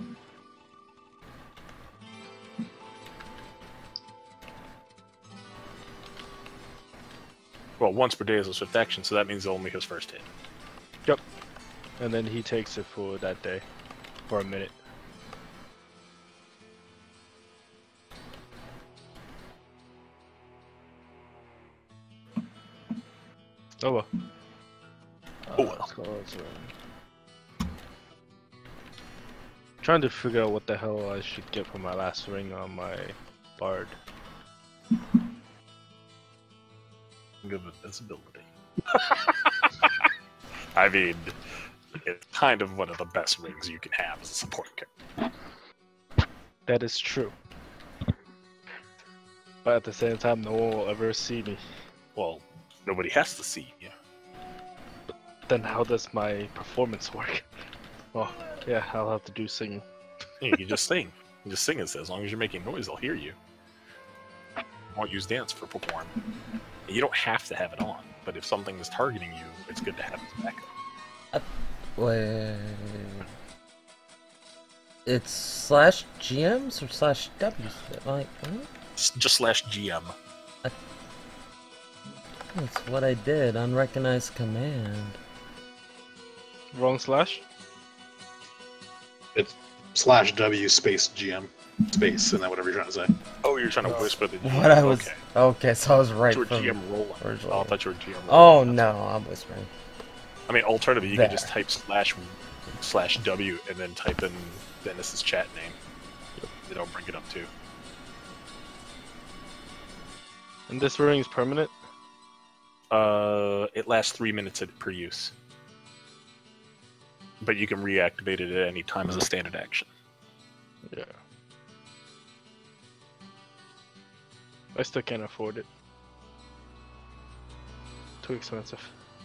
Well, once per day is a swift action, so that means only his first hit. Yep. And then he takes it for that day, for a minute. Oh well. Oh well. Trying to figure out what the hell I should get for my last ring on my bard. Good visibility. I mean, it's kind of one of the best rings you can have as a support character. That is true. But at the same time, no one will ever see me. Well, nobody has to see you. Then how does my performance work? Well, yeah, I'll have to do singing. You can just sing. You just sing it. As long as you're making noise, they'll hear you. I won't use dance for perform. And you don't have to have it on, but if something is targeting you, it's good to have it backup. Wait. It's /GMs or /Ws? Like, what? Just /GM. That's what I did. Unrecognized command. Wrong slash? It's /W space GM space, isn't that whatever you're trying to say? Oh, you're trying to whisper the GM. What I was... Okay. Okay, so I was right You were from... GM rolling. originally. Oh, I thought you were GM rolling. Oh, no, I'm whispering. I mean, alternatively, you There. can just type /W and then type in Dennis's chat name. It'll bring it up too. And this ring is permanent? It lasts 3 minutes per use. But you can reactivate it at any time as a standard action. Yeah. I still can't afford it. Too expensive.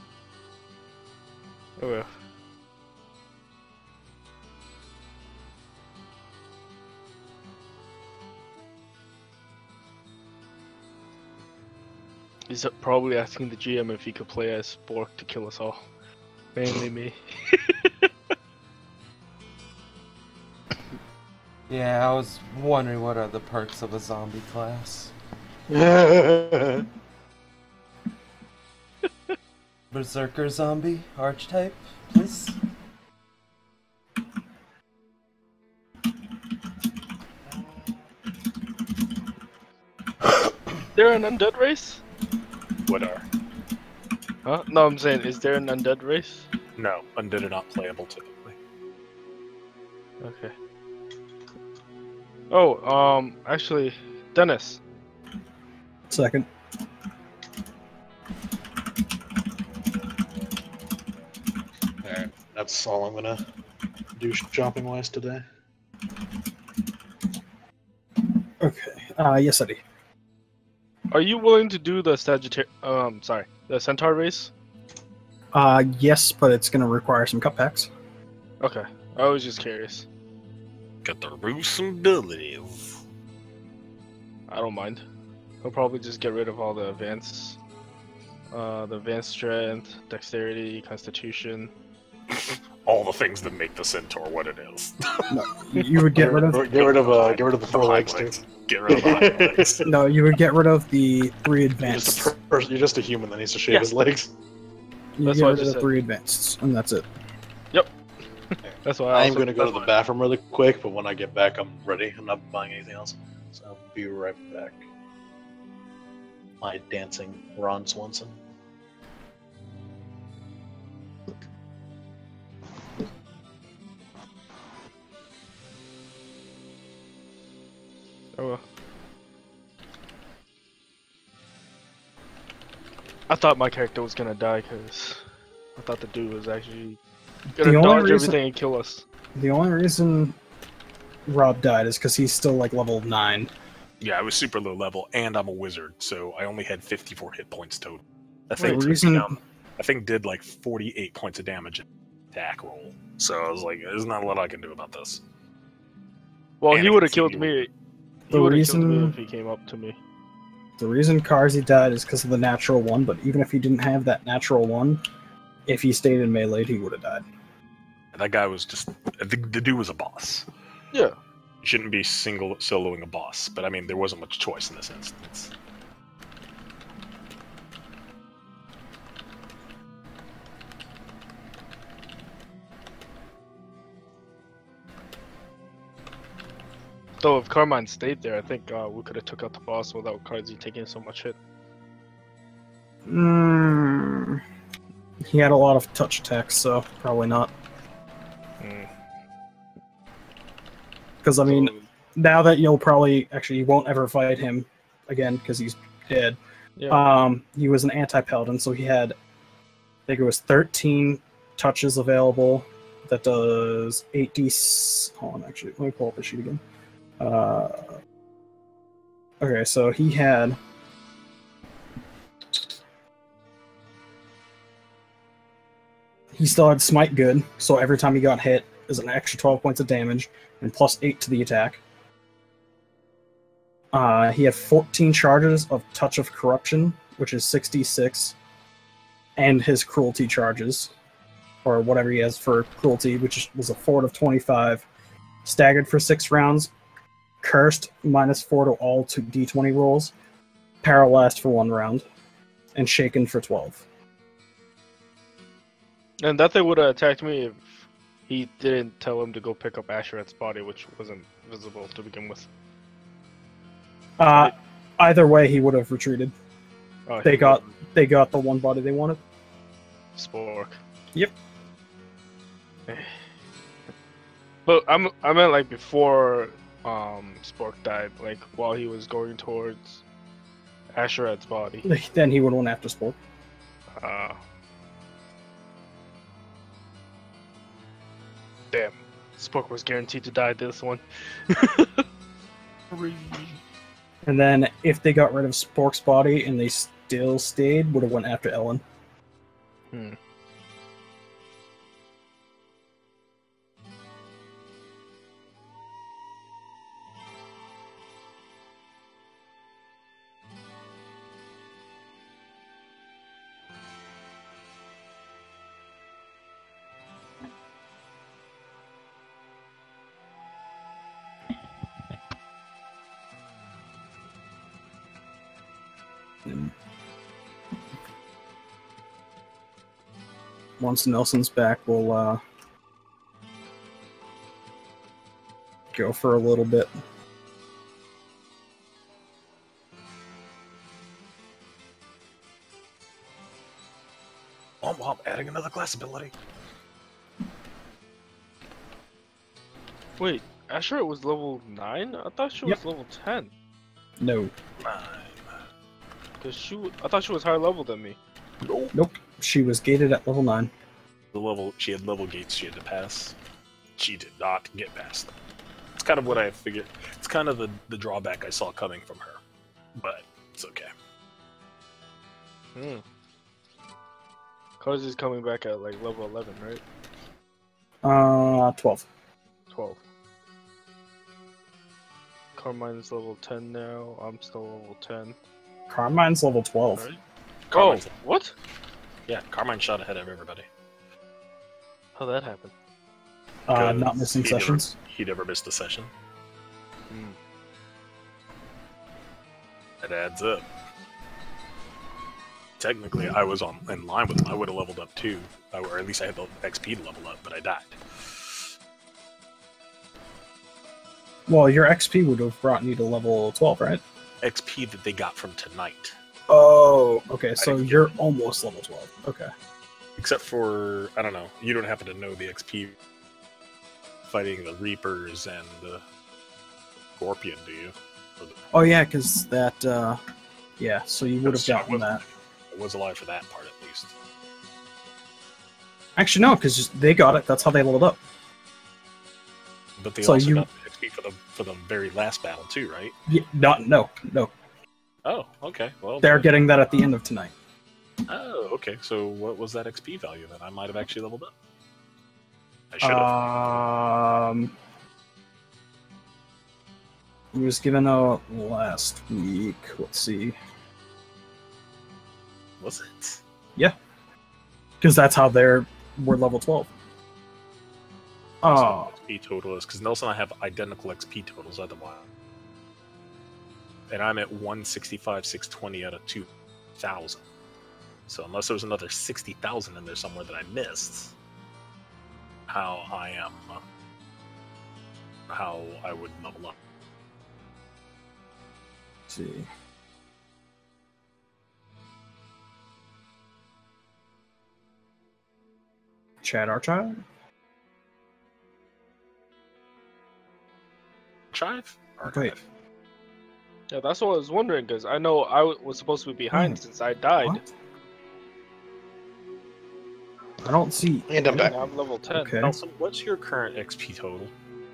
Oh well. He's probably asking the GM if he could play as Bork to kill us all. Mainly me. Yeah, I was wondering what are the perks of a zombie class. Berserker zombie archetype, please. They're an undead race? What are? Huh? No, I'm saying, is there an undead race? No, undead are not playable typically. Okay. Oh, actually, Dennis. Second. Alright, that's that's all I'm gonna do shopping wise today. Okay. Yes, Eddie. Are you willing to do the the Centaur race? Yes, but it's gonna require some cutbacks. Okay, I was just curious. Got the gruesome abilities. I don't mind. He'll probably just get rid of all the advanced strength, dexterity, constitution. All the things that make the centaur what it is. No, you would get rid of. Get rid of the 4 legs too. Get rid of the hind legs. No, you would get rid of the 3 You're advanced. just a human that needs to shave Yeah. his legs. You That's get what I rid of just the said. 3 advanced, and that's it. That's why I am going to go to the bathroom really quick, but when I get back, I'm ready. I'm not buying anything else. So I'll be right back. My dancing Ron Swanson. Oh, well. I thought my character was gonna die because I thought the dude was actually gonna The only dodge reason- everything and kill us. The only reason Rob died is because he's still like level 9. Yeah, I was super low level, and I'm a wizard, so I only had 54 hit points total. That The thing took me reason down. That thing did like 48 points of damage in attack roll. So I was like, there's not a lot I can do about this. Well, And he I would have can killed see me. The He would have killed me reason- if he came up to me. The reason Karzie died is because of the natural 1, but even if he didn't have that natural 1, if he stayed in melee, he would have died. And that guy was just the dude was a boss. Yeah. You shouldn't be soloing a boss, but I mean, there wasn't much choice in this instance. Though if Carmine stayed there, I think we could have took out the boss without Karzie taking so much hit. He had a lot of touch attacks, so probably not. Because, I mean, now that you'll probably... Actually, you won't ever fight him again, because he's dead. Yeah. He was an anti-paladin, so he had... I think it was 13 touches available. That does 8d... Hold on, actually. Let me pull up the sheet again. Okay, so he had... He still had Smite Good, so every time he got hit is an extra 12 points of damage, and plus 8 to the attack. He had 14 charges of Touch of Corruption, which is 66, and his Cruelty charges, or whatever he has for Cruelty, which was a fort of 25, staggered for 6 rounds, cursed -4 to all 2d20 rolls, paralyzed for 1 round, and shaken for 12. And that thing would have attacked me if he didn't tell him to go pick up Asherat's body, which wasn't visible to begin with. Either way, he would have retreated. Oh, They got the one body they wanted. Spork. Yep. But I meant like before Spork died, like while he was going towards Asherat's body. Then he would have went after Spork. Damn. Spork was guaranteed to die this one. And then if they got rid of Spork's body and they still stayed, would have went after Ellen. And once Nelson's back, we'll go for a little bit. Womp adding another class ability. Wait, Asherat was level 9? I thought she was Yep. level 10. No. Cause I thought she was higher level than me. Nope. She was gated at level 9. She had level gates she had to pass. She did not get past them. It's kind of what I figured. It's kind of the drawback I saw coming from her, but it's okay. Karzie's coming back at like level 11, right? 12. 12. Carmine's level 10 now. I'm still level 10. Carmine's level 12. Right? Oh, what? Yeah, Carmine shot ahead of everybody. How'd that happen? Not missing sessions. He never missed a session. That adds up. Technically, I was in line with him. I would have leveled up too, or at least I had the XP to level up, but I died. Well, your XP would have brought you to level 12, right? XP that they got from tonight. Oh, okay, so you're almost level 12. Okay. Except for, I don't know, you don't happen to know the XP fighting the Reapers and the Scorpion, do you? Oh, yeah, because that, yeah, so you would have gotten that. I was alive for that part, at least. Actually, no, because they got it. That's how they leveled up. But they So also you- got the XP for the very last battle, too, right? Yeah, no. Oh, okay. Well, They're getting that at the end of tonight. Oh, okay. So what was that XP value then? I might have actually leveled up. I should have. He was given out last week. Let's see. Was it? Yeah. Because that's how we're level 12. Oh. XP total is because Nelson and I have identical XP totals otherwise. And I'm at 165, 620 out of 2,000. So unless there was another 60,000 in there somewhere that I missed, how I would level up. Let's see. Chat Archive? Archive? Wait. Yeah, that's what I was wondering, because I know I was supposed to be behind since I died. What? I don't see. And I'm back. Now I'm level 10. Okay. Nelson, what's your current XP total?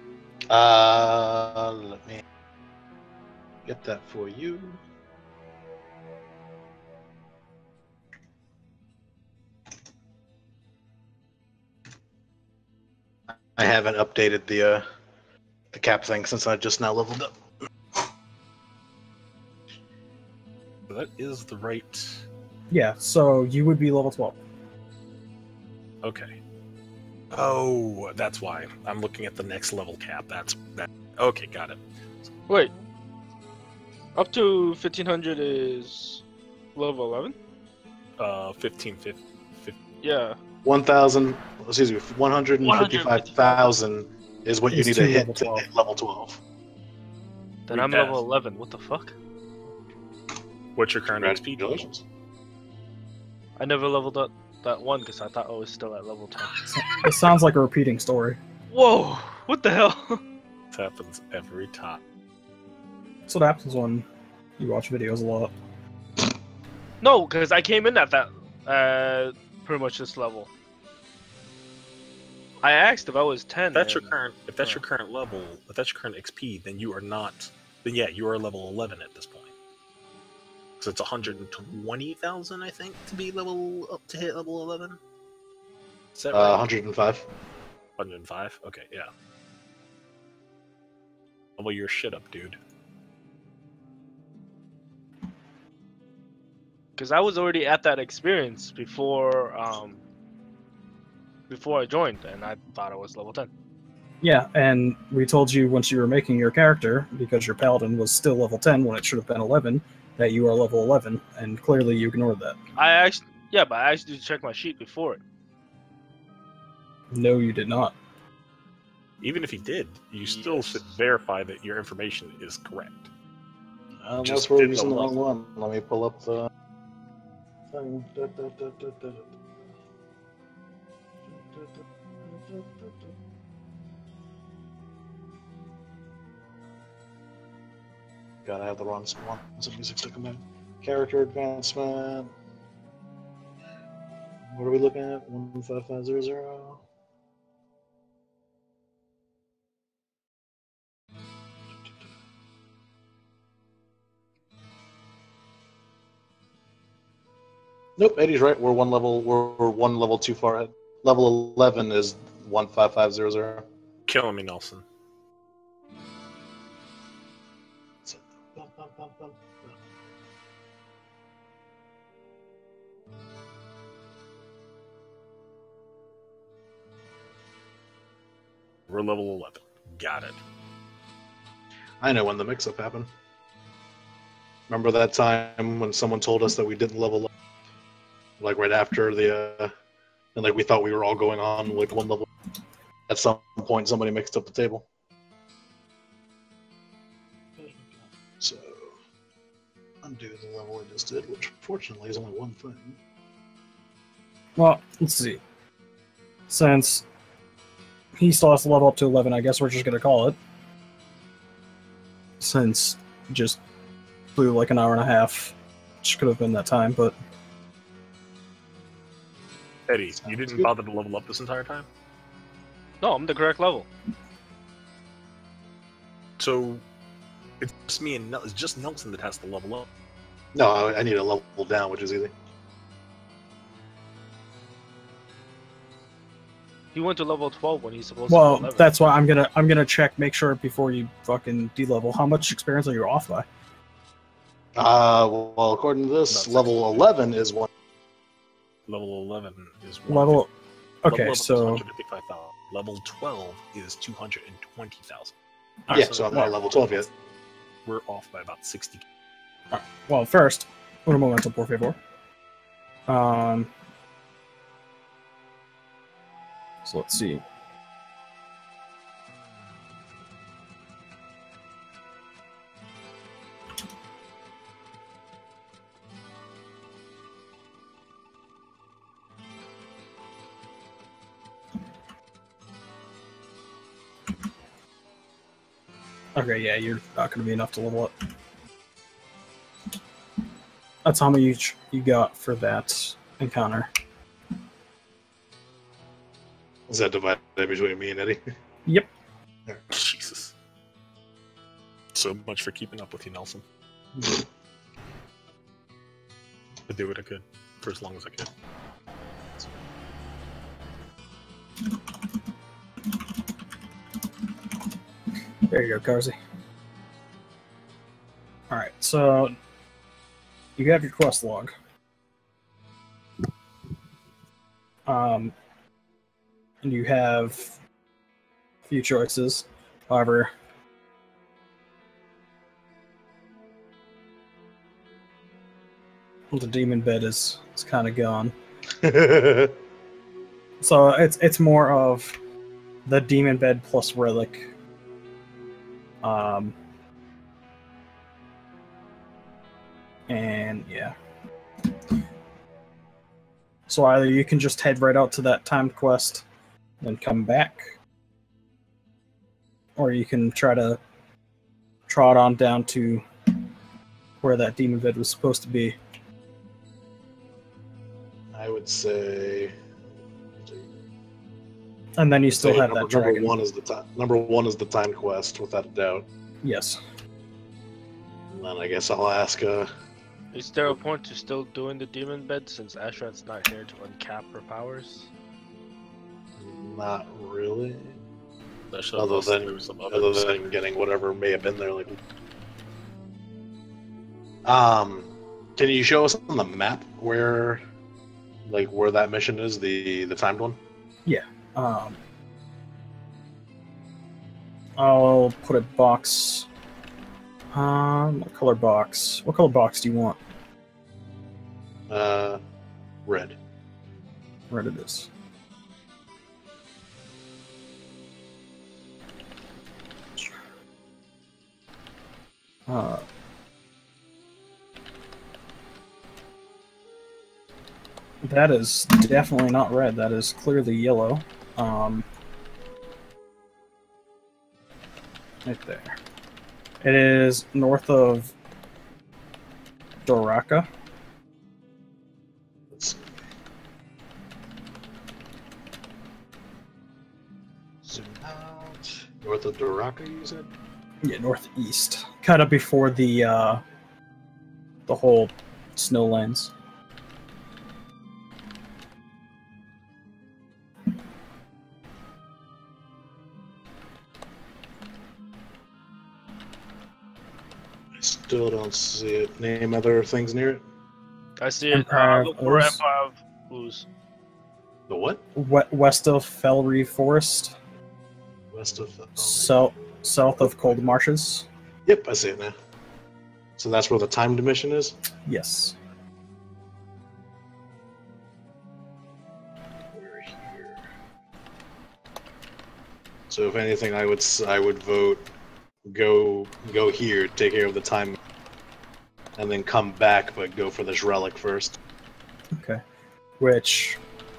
Let me get that for you. I haven't updated the cap thing since I just now leveled up. That is the right. Yeah, so you would be level 12. Okay. Oh, that's why. I'm looking at the next level cap. That. Okay, got it. Wait. Up to 1500 is level 11? 1550. Yeah. 155,000 is what you Is need to to hit level to 12. hit level 12. Then Read I'm that. level 11. What the fuck? What's your current XP total? Congratulations. I never leveled up that one because I thought I was still at level 10. It sounds like a repeating story. Whoa! What the hell? This happens every time. That's what happens when you watch videos a lot. No, because I came in at that, pretty much this level. I asked if I was 10. If that's your and- current, if that's your current level, if that's your current XP, then you are not. Then yeah, you are level 11 at this point. So it's 120,000, I think, to be level up to hit level 11. Is that right? 105. 105. Okay, yeah. Level your shit up, dude. Because I was already at that experience before I joined, and I thought I was level 10. Yeah, and we told you once you were making your character, because your paladin was still level 10 when it should have been 11, that you are level 11, and clearly you ignored that. but I actually checked my sheet before it. No, you did not. Even if you did, you still should verify that your information is correct. Unless Just we're didn't using the level wrong one. Let me pull up the thing. God, I have the wrong one. Some music's to come in. Character advancement. What are we looking at? 15500. Nope, Eddie's right. We're one level. We're one level too far ahead. Level 11 is 15500. Killing me, Nelson. We're level 11. Got it. I know when the mix-up happened. Remember that time when someone told us that we didn't level up? Like right after the, and like we thought we were all going on like one level. At some point, somebody mixed up the table. So, undo the level I just did, which fortunately is only one thing. Well, let's see. Since he still has to level up to 11, I guess we're just gonna call it. Since he just flew like an hour and a half, which could have been that time, but... Eddie, you didn't bother to level up this entire time? No, I'm the correct level. So, it's just me and it's just Nelson that has to level up. No, I need a level down, which is easy. He went to level 12 when he's supposed to be Well, 11. that's why I'm gonna check, make sure before you fucking de-level. How much experience are you off by? Well, according to this, level 11 is one. Level 11 is Level... Okay, level so... 155,000. Level 12 is 220,000. Yeah, so I'm not level 12 yet. We're off by about 60. Alright, well, first, un momento, por favor. So let's see. Okay, yeah, you're not going to be enough to level up. That's how many you got for that encounter. Is that divided between me and Eddie? Yep. Jesus. So much for keeping up with you, Nelson. I do what I could for as long as I could. There you go, Karzie. Alright, so you have your quest log. And you have a few choices. However, the demon bed is kind of gone. So it's more of the demon bed plus relic. And yeah. So either you can just head right out to that timed quest and come back, or you can try to trot on down to where that demon bed was supposed to be. I would say. And then you still have number, that dragon. Number one is the time quest, without a doubt. Yes. And then I guess I'll ask. Is there a point to still doing the demon bed since Ashrat's not here to uncap her powers? Not really. Other than getting whatever may have been there. Like, can you show us on the map where that mission is, the timed one? Yeah. I'll put a box. What color box? What color box do you want? Red. Red it is. That is definitely not red. That is clearly yellow. Right there. It is north of Doraka. Let's see. north of Doraka, you said? Yeah, northeast. Kind of before the whole snowlands. I still don't see it. Name other things near it? I see it. Empire of Look for Ooze. Empire of Ooze. The what? West of Felry Forest, West of the... south of Cold Marshes. Yep, I see it now. So that's where the timed mission is? Yes. We're here. So if anything, I would vote go here, take care of the time, and then come back, but go for this relic first. Okay. Which,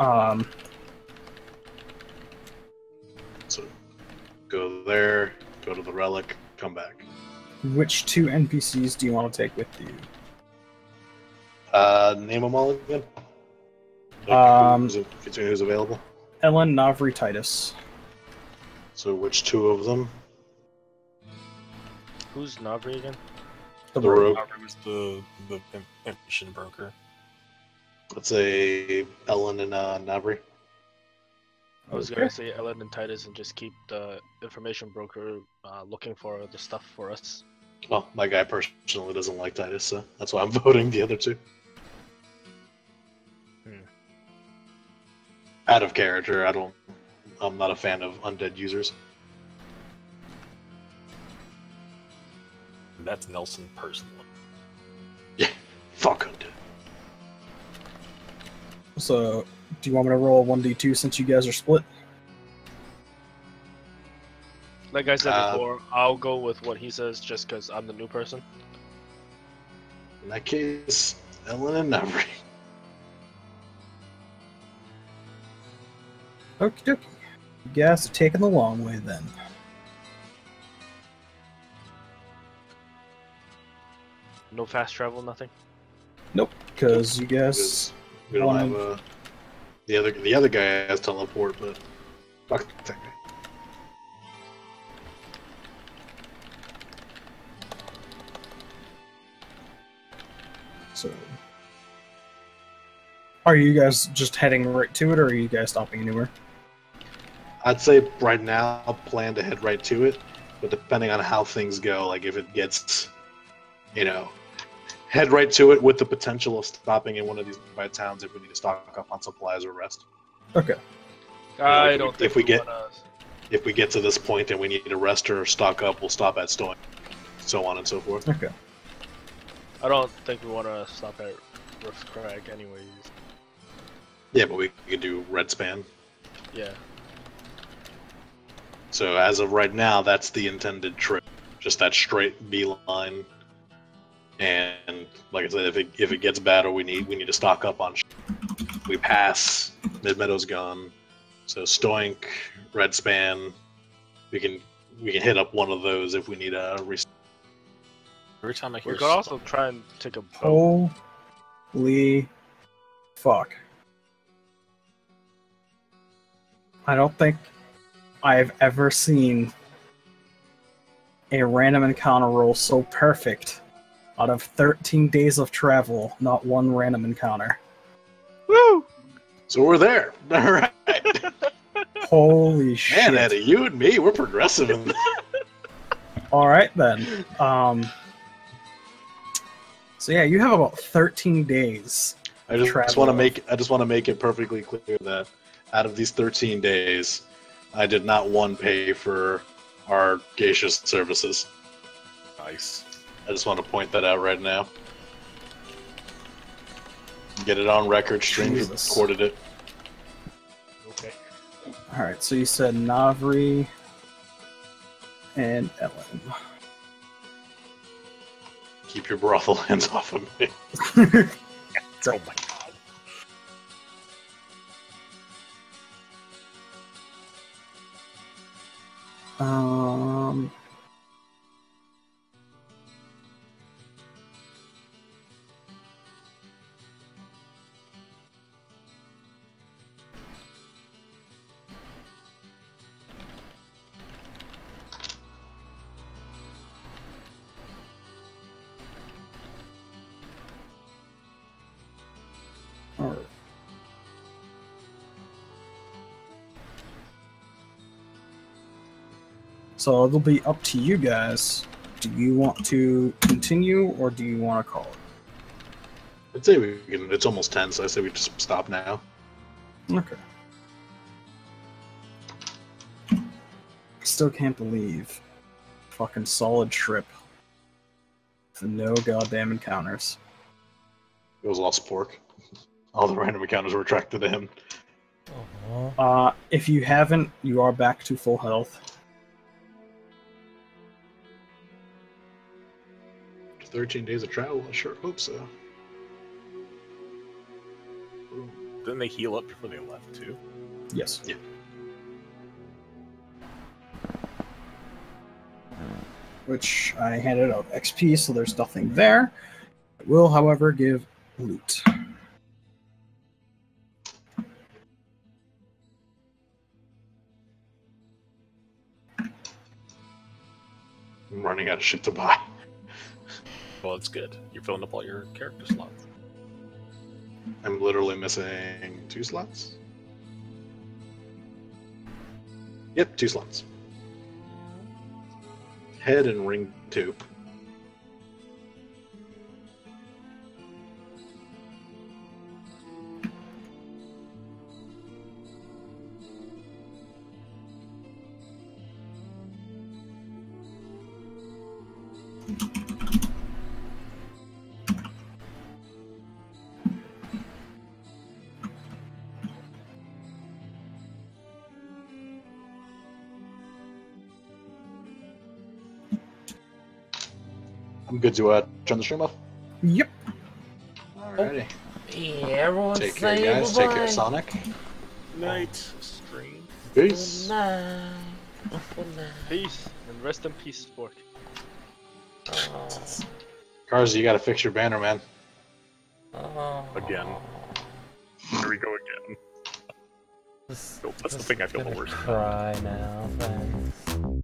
So go there, go to the relic, come back. which two NPCs do you want to take with you? Name them all again. Between who's available. Ellen, Navri, Titus. So which two of them? Who's Navri again? The The rogue. Robert was the information broker. Let's say Ellen and Navri. I was gonna say Ellen and Titus and just keep the information broker looking for the stuff for us. Well, my guy personally doesn't like Titus, so that's why I'm voting the other two. Out of character, I'm not a fan of undead users. That's Nelson personally. Yeah, fuck undead. So, do you want me to roll 1d2 since you guys are split? Like I said before, I'll go with what he says just because I'm the new person. In that case, Ellen and Navri. Okie dokie. You guys are taking the long way then. No fast travel, nothing. Nope, because you guys. Because we don't have the other guy has teleport, but fuck that guy. So, are you guys just heading right to it, or are you guys stopping anywhere? I'd say right now, plan to head right to it, but depending on how things go, like if it gets, head right to it with the potential of stopping in one of these nearby towns if we need to stock up on supplies or rest. Okay. I don't think if we get wanna... if we get to this point and we need to rest or stock up, we'll stop at Stowing, so on and so forth. Okay. I don't think we want to stop at Rift Crag anyways. Yeah, but we could do Red Span. Yeah. So as of right now, that's the intended trip. Just that straight beeline. And like I said, if it gets bad or we need to stock up on, we pass. Mid Meadow's gone. So Stoink, Red Span, we can hit up one of those if we need a reset. Every time I hear We could also try and take a boat. Holy fuck. I don't think I've ever seen a random encounter roll so perfect. Out of 13 days of travel, not one random encounter. Woo! So we're there. All right. Holy shit. Man, Eddie, you and me, we're progressive in Alright then. So yeah, you have about 13 days. I just Travel. want to make it perfectly clear that out of these 13 days, I did not pay for our geisha services. nice. I just want to point that out right now. Get it on record. Stream Jesus. recorded it. Okay. Alright, so you said Navri and Ellen. Keep your brothel hands off of me. Oh my god. Um, Alright. So it'll be up to you guys. Do you want to continue or do you want to call it? I'd say we can. It's almost 10, so I say we just stop now. Okay. Still can't believe. Fucking solid trip. With no goddamn encounters. It was lost pork. All the random encounters were attracted to him. If you haven't, you are back to full health. 13 days of travel, I sure hope so. Didn't they heal up before they left too? Yes. Yeah. Which I handed out XP, so there's nothing there. I will, however, give loot. I'm running out of shit to buy. Well, it's good. You're filling up all your character slots. I'm literally missing 2 slots. Yep, 2 slots. Head and ring 2. I'm good to turn the stream off. Yep. Alrighty. Yeah, everyone's Take care, saying guys. Take care, bye-bye. Sonic. Night stream. Peace. Good night. Good night. Peace and rest in peace, Fork. Oh. Karzie, you gotta fix your banner, man. Oh. Again. Here we go again. This, That's the thing I feel the gonna worst. cry now. Thanks.